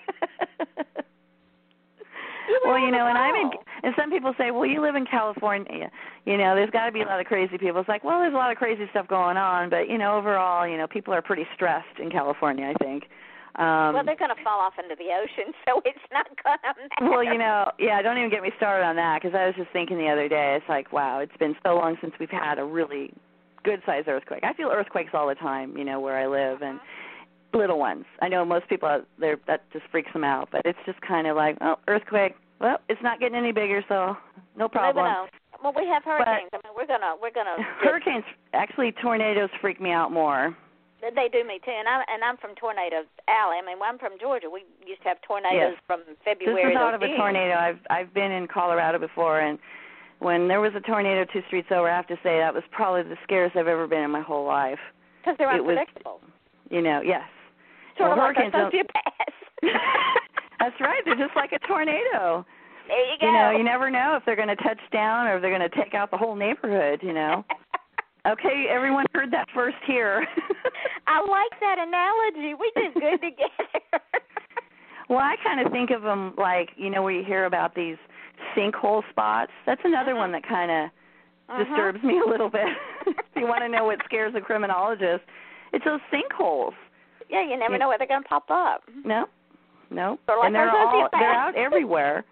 you well, you know, and I'm in, and some people say, well, you live in California. You know, there's got to be a lot of crazy people. It's like, well, there's a lot of crazy stuff going on, but, you know, overall, you know, people are pretty stressed in California, I think. Um, well, they're going to fall off into the ocean, so it's not going to matter. Well, you know, yeah, don't even get me started on that, because I was just thinking the other day, it's like, wow, it's been so long since we've had a really good-sized earthquake. I feel earthquakes all the time, you know, where I live, and little ones. I know most people out there, that just freaks them out, but it's just kind of like, oh, earthquake. Well, it's not getting any bigger, so no problem. No, well, we have hurricanes. But I mean, we're gonna we're gonna. Hurricanes, actually, tornadoes freak me out more. They do me too, and I'm and I'm from Tornado Alley. I mean, I'm from Georgia. We used to have tornadoes yes. from February. This is out to of a tornado. I've I've been in Colorado before, and when there was a tornado two streets over, I have to say that was probably the scariest I've ever been in my whole life. Because they're it unpredictable. Was, you know, yes. Sort well, of like a sociopath. That's right. They're just like a tornado. There you go. You know, you never know if they're going to touch down or if they're going to take out the whole neighborhood, you know. Okay, everyone heard that first here. I like that analogy. We did good together. Well, I kind of think of them like, you know, where you hear about these sinkhole spots. That's another uh-huh. one that kind of uh-huh. disturbs me a little bit. If you want to know what scares a criminologist, it's those sinkholes. Yeah, you never you, know where they're going to pop up. No, no. Like and they're all they're out everywhere.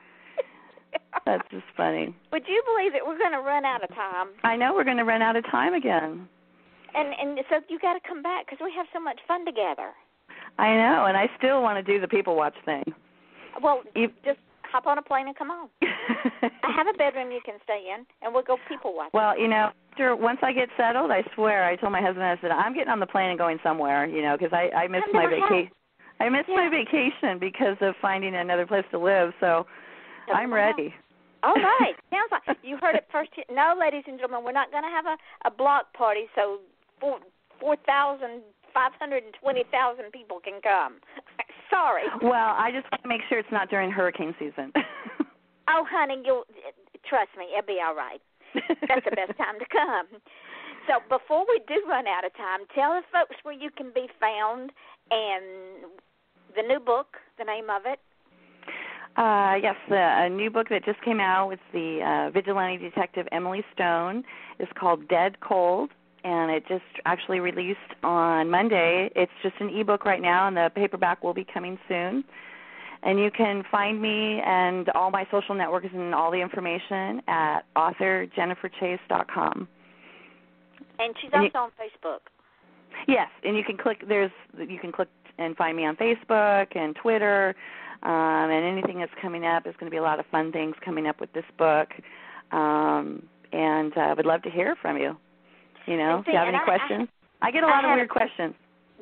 That's just funny. Would you believe it? We're going to run out of time. I know we're going to run out of time again. And and so you got to come back because we have so much fun together. I know, and I still want to do the people watch thing. Well, you, just hop on a plane and come on. I have a bedroom you can stay in, and we'll go people watch. Well, you know, after once I get settled, I swear, I told my husband, I said, I'm getting on the plane and going somewhere, you know, because I, I missed my vacation. I missed yeah. my vacation because of finding another place to live, so oh, I'm ready. All right. Sounds like you heard it first. No, ladies and gentlemen, we're not going to have a, a block party, so four four thousand five hundred and twenty thousand people can come. Sorry. Well, I just want to make sure it's not during hurricane season. Oh, honey, you'll trust me, it'll be all right. That's the best time to come. So before we do run out of time, tell the folks where you can be found and the new book, the name of it. Uh, yes, uh, a new book that just came out with the uh, vigilante detective Emily Stone is called Dead Cold, and it just actually released on Monday. It's just an ebook right now, and the paperback will be coming soon. And you can find me and all my social networks and all the information at author jennifer chase dot com. And she's also and you, on Facebook. Yes, and you can click. There's you can click and find me on Facebook and Twitter. Um, and anything that's coming up, there's going to be a lot of fun things coming up with this book. Um, and I uh, would love to hear from you. You know, see, if you have any I, questions. I, I get a lot I of weird a, questions.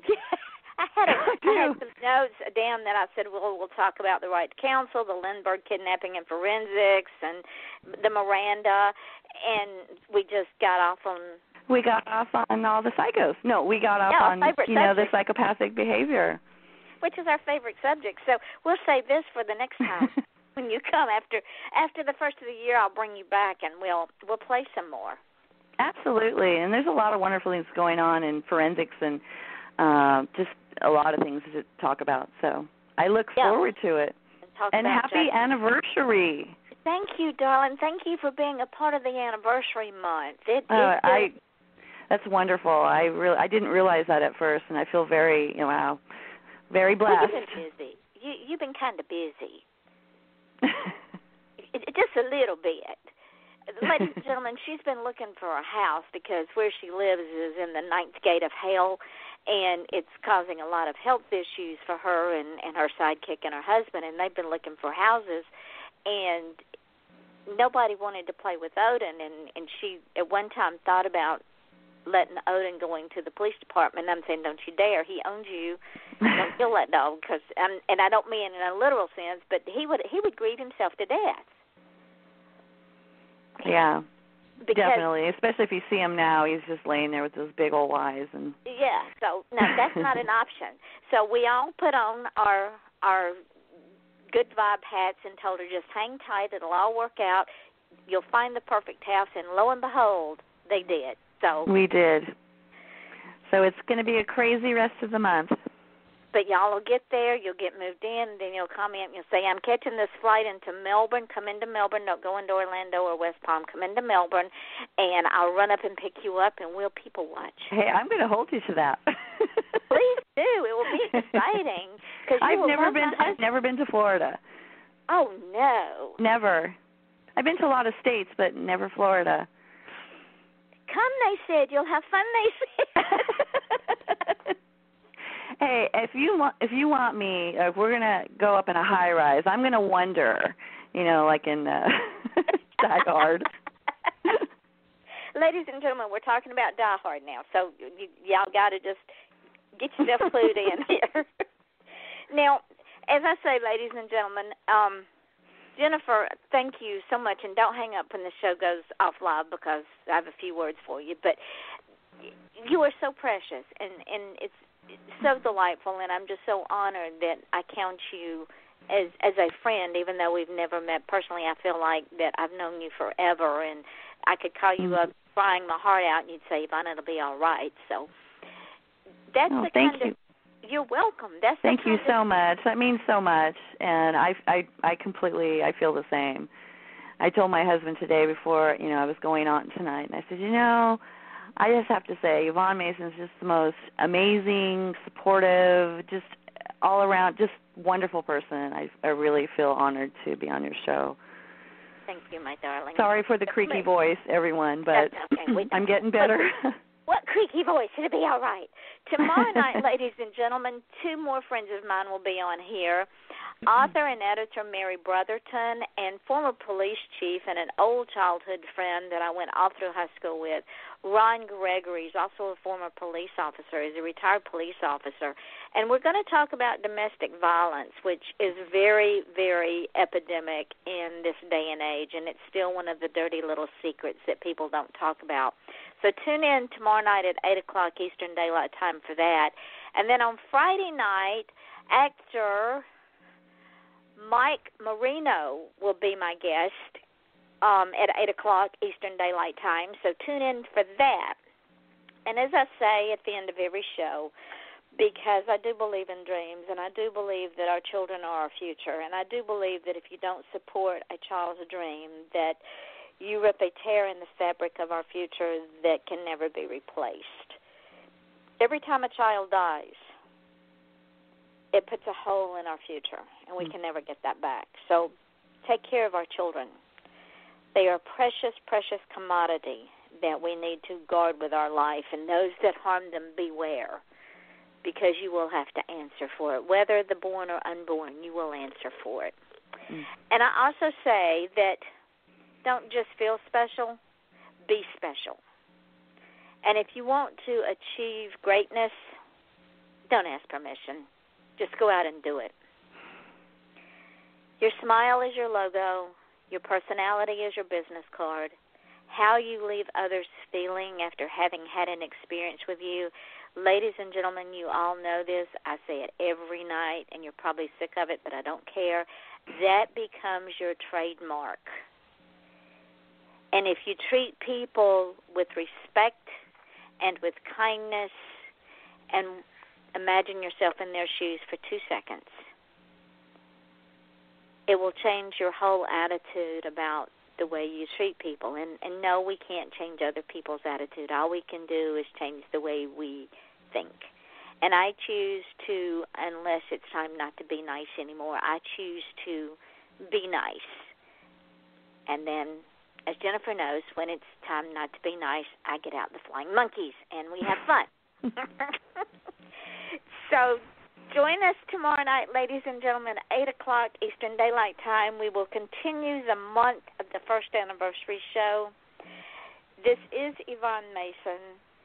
I had, a, I had some notes down that I said, well, we'll talk about the right to counsel, the Lindbergh kidnapping and forensics, and the Miranda, and we just got off on... We got off on all the psychos. No, we got off yeah, on, you know, the psychopathic behavior. Which is our favorite subject. So we'll save this for the next time when you come. After after the first of the year, I'll bring you back, and we'll we'll play some more. Absolutely. And there's a lot of wonderful things going on in forensics and uh, just a lot of things to talk about. So I look yeah. forward to it. And, and happy Jack. anniversary. Thank you, darling. Thank you for being a part of the anniversary month. It, uh, it, I, that's wonderful. I really I didn't realize that at first, and I feel very, you know, wow. Very blessed. Well, you've been busy. You, you've been kind of busy. it, it, just a little bit. Ladies and gentlemen, she's been looking for a house because where she lives is in the ninth gate of hell, and it's causing a lot of health issues for her and, and her sidekick and her husband, and they've been looking for houses. And nobody wanted to play with Odin, and, and she at one time thought about letting Odin go into the police department. I'm saying, don't you dare. He owns you. Don't kill that dog. Cause, um, and I don't mean in a literal sense, but he would he would grieve himself to death. Yeah, because, definitely. Especially if you see him now, he's just laying there with those big old eyes. And yeah, so no, that's not an option. So we all put on our our good vibe hats and told her, just hang tight. It'll all work out. You'll find the perfect house. And lo and behold, they did. So we did. So it's going to be a crazy rest of the month. But y'all will get there, you'll get moved in, then you'll comment and you'll say, I'm catching this flight into Melbourne. Come into Melbourne. Don't go into Orlando or West Palm. Come into Melbourne, and I'll run up and pick you up, and we'll people watch. Hey, I'm going to hold you to that. Please do. It will be exciting. Cause I've never been. I've never been to Florida. Oh no. Never. I've been to a lot of states, but never Florida. Come, they said. You'll have fun, they said. Hey, if you want, if you want me, if we're gonna go up in a high rise, I'm gonna wonder, you know, like in uh, Die Hard. Ladies and gentlemen, we're talking about Die Hard now, so y- y'all got to just get yourself clued in here. Now, as I say, ladies and gentlemen, um, Jennifer, thank you so much, and don't hang up when the show goes off live because I have a few words for you. But you are so precious, and, and it's so delightful, and I'm just so honored that I count you as as a friend, even though we've never met personally. I feel like that I've known you forever, and I could call you up crying my heart out, and you'd say, Yvonne, it'll be all right. So that's oh, the thank kind you. of you're welcome. That's thank the you kind so of, much. That means so much, and I, I, I completely, I feel the same. I told my husband today before, you know, I was going on tonight, and I said, you know, I just have to say, Yvonne Mason's just the most amazing, supportive, just all around, just wonderful person. I, I really feel honored to be on your show. Thank you, my darling. Sorry for the creaky voice, everyone, but okay. I'm getting better. What creaky voice? It'll be all right. Tomorrow night, ladies and gentlemen, two more friends of mine will be on here. Author and editor Mary Brotherton and former police chief and an old childhood friend that I went all through high school with, Ron Gregory, is also a former police officer. He's a retired police officer. And we're going to talk about domestic violence, which is very, very epidemic in this day and age, and it's still one of the dirty little secrets that people don't talk about. So tune in tomorrow night at eight o'clock Eastern Daylight Time for that. And then on Friday night, actor Mike Marino will be my guest um, at eight o'clock Eastern Daylight Time, so tune in for that. And as I say at the end of every show, because I do believe in dreams, and I do believe that our children are our future, and I do believe that if you don't support a child's dream, that you rip a tear in the fabric of our future that can never be replaced. Every time a child dies, it puts a hole in our future, and we can never get that back. So take care of our children. They are a precious, precious commodity that we need to guard with our life, and those that harm them, beware, because you will have to answer for it. Whether the born or unborn, you will answer for it. Mm. And I also say that don't just feel special, be special. And if you want to achieve greatness, don't ask permission. Just go out and do it. Your smile is your logo. Your personality is your business card. How you leave others feeling after having had an experience with you. Ladies and gentlemen, you all know this. I say it every night, and you're probably sick of it, but I don't care. That becomes your trademark. And if you treat people with respect and with kindness and imagine yourself in their shoes for two seconds, it will change your whole attitude about the way you treat people. And, and no, we can't change other people's attitude. All we can do is change the way we think. And I choose to, unless it's time not to be nice anymore, I choose to be nice. And then, as Jennifer knows, when it's time not to be nice, I get out the flying monkeys, and we have fun. So join us tomorrow night, ladies and gentlemen, eight o'clock Eastern Daylight Time. We will continue the month of the first anniversary show. This is Yvonne Mason,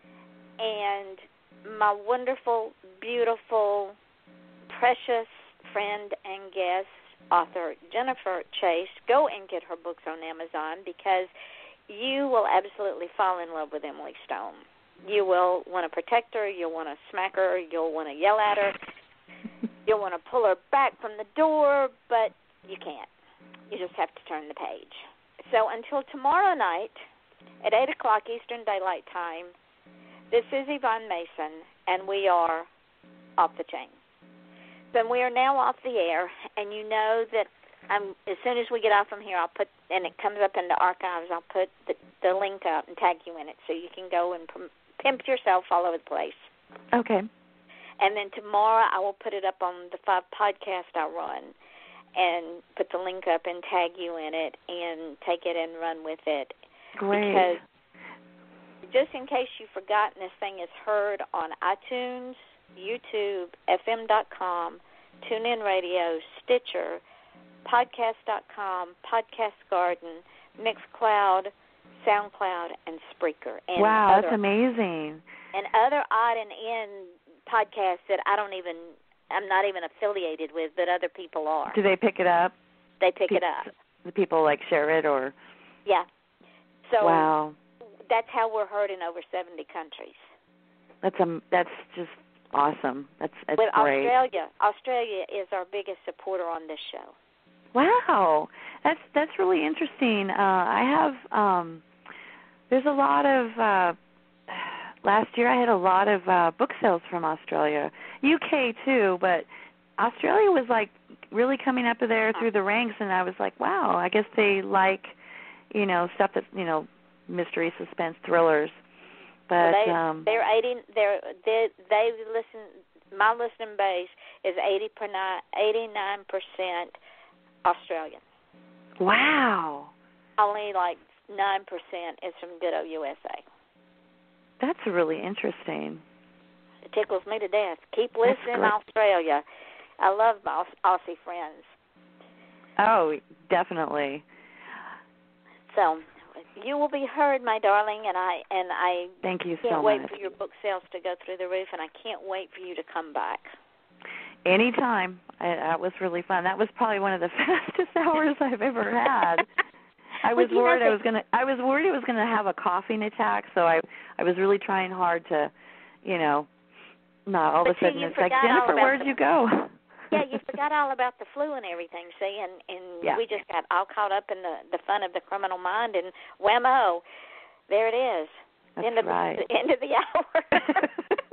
and my wonderful, beautiful, precious friend and guest, author Jennifer Chase. Go and get her books on Amazon because you will absolutely fall in love with Emily Stone. You will want to protect her. You'll want to smack her. You'll want to yell at her. You'll want to pull her back from the door, but you can't. You just have to turn the page. So until tomorrow night at eight o'clock Eastern Daylight Time, this is Yvonne Mason, and we are off the chain. Then we are now off the air, and you know that I'm, as soon as we get off from here, I'll put, and it comes up in the archives, I'll put the, the link up and tag you in it so you can go and pimp yourself all over the place. Okay. And then tomorrow I will put it up on the five podcasts I run and put the link up and tag you in it and take it and run with it. Great. Because just in case you've forgotten, this thing is heard on iTunes, YouTube, F M dot com, TuneIn Radio, Stitcher, podcast dot com, Podcast Garden, Mixcloud, SoundCloud, and Spreaker. And wow, other, that's amazing. And other odd and end podcasts that I don't even, I'm not even affiliated with, but other people are. Do they pick it up? They pick Pe- it up. The people like share it or? Yeah. So wow. That's how we're heard in over seventy countries. That's um. That's just awesome. That's that's with great. Australia, Australia is our biggest supporter on this show. Wow, that's that's really interesting. Uh, I have um, there's a lot of uh, last year I had a lot of uh, book sales from Australia, U K too, but Australia was like really coming up there through the ranks, and I was like, wow, I guess they like, you know, stuff that, you know, mystery, suspense, thrillers. But well, they, um, they're eighty. They're they they listen. My listening base is eighty per eighty nine percent Australian. Wow. Only like nine percent is from good old U S A. That's really interesting. It tickles me to death. Keep listening, Australia. I love my Aussie friends. Oh, definitely. So you will be heard, my darling, and I and I Thank you can't so wait much. for your book sales to go through the roof, and I can't wait for you to come back. Anytime. I, that was really fun. That was probably one of the fastest hours I've ever had. I was well, worried know, I was gonna. I was worried I was gonna have a coughing attack, so I I was really trying hard to, you know, not all of a sudden it's like, Jennifer, where'd the, you go? Yeah, you forgot all about the flu and everything, see, and and yeah. we just got all caught up in the the fun of the criminal mind, and whammo, there it is. That's end of right. The, end of the hour.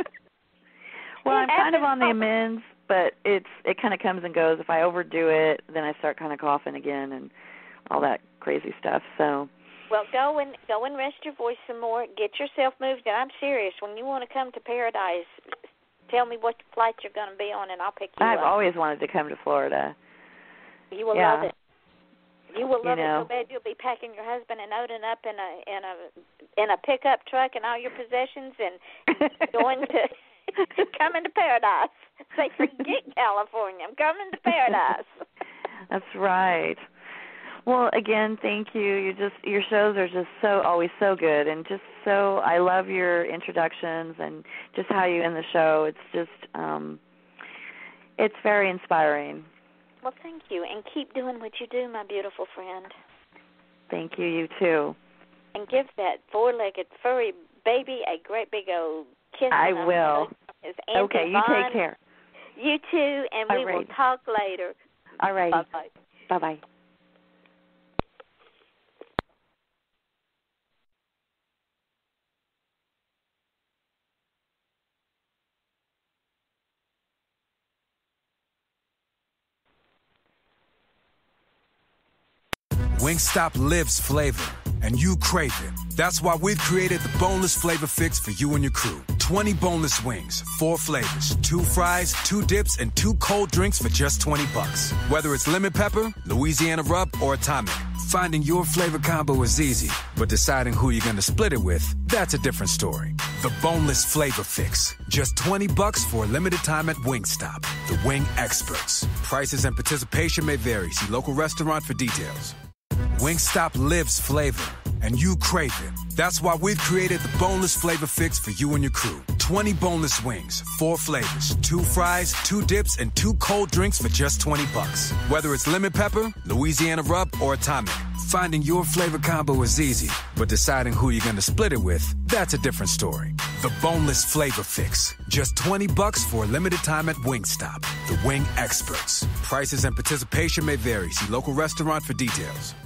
Well, it I'm kind of on the happens. amends, but it's it kind of comes and goes. If I overdo it, then I start kind of coughing again and all that crazy stuff. So. Well, go and go and rest your voice some more. Get yourself moved. And I'm serious. When you want to come to Paradise, tell me what flight you're going to be on, and I'll pick you I've up. I've always wanted to come to Florida. You will yeah. love it. You will love you know. it so bad you'll be packing your husband and Odin up in a in a in a pickup truck and all your possessions and going to coming to Paradise. Say, forget California. I'm coming to Paradise. That's right. Well, again, thank you. You just your shows are just so always so good, and just so I love your introductions and just how you end the show. It's just um, it's very inspiring. Well, thank you, and keep doing what you do, my beautiful friend. Thank you. You too. And give that four-legged furry baby a great big old kiss. I will. Okay, you Yvonne. take care. You too, and we All right. will talk later. All right. Bye-bye. Bye-bye. Wingstop lives flavor, and you crave it. That's why we've created the Boneless Flavor Fix for you and your crew. twenty boneless wings, four flavors, two fries, two dips, and two cold drinks for just twenty bucks. Whether it's lemon pepper, Louisiana rub, or atomic, finding your flavor combo is easy, but deciding who you're gonna split it with, that's a different story. The Boneless Flavor Fix, just twenty bucks for a limited time at Wingstop. The Wing Experts. Prices and participation may vary. See local restaurant for details. Wingstop lives flavor, and you crave it. That's why we've created the Boneless Flavor Fix for you and your crew. twenty boneless wings, four flavors, two fries, two dips, and two cold drinks for just twenty bucks. Whether it's lemon pepper, Louisiana rub, or atomic, finding your flavor combo is easy, but deciding who you're gonna split it with, that's a different story. The Boneless Flavor Fix. Just twenty bucks for a limited time at Wingstop. The wing experts. Prices and participation may vary. See local restaurant for details.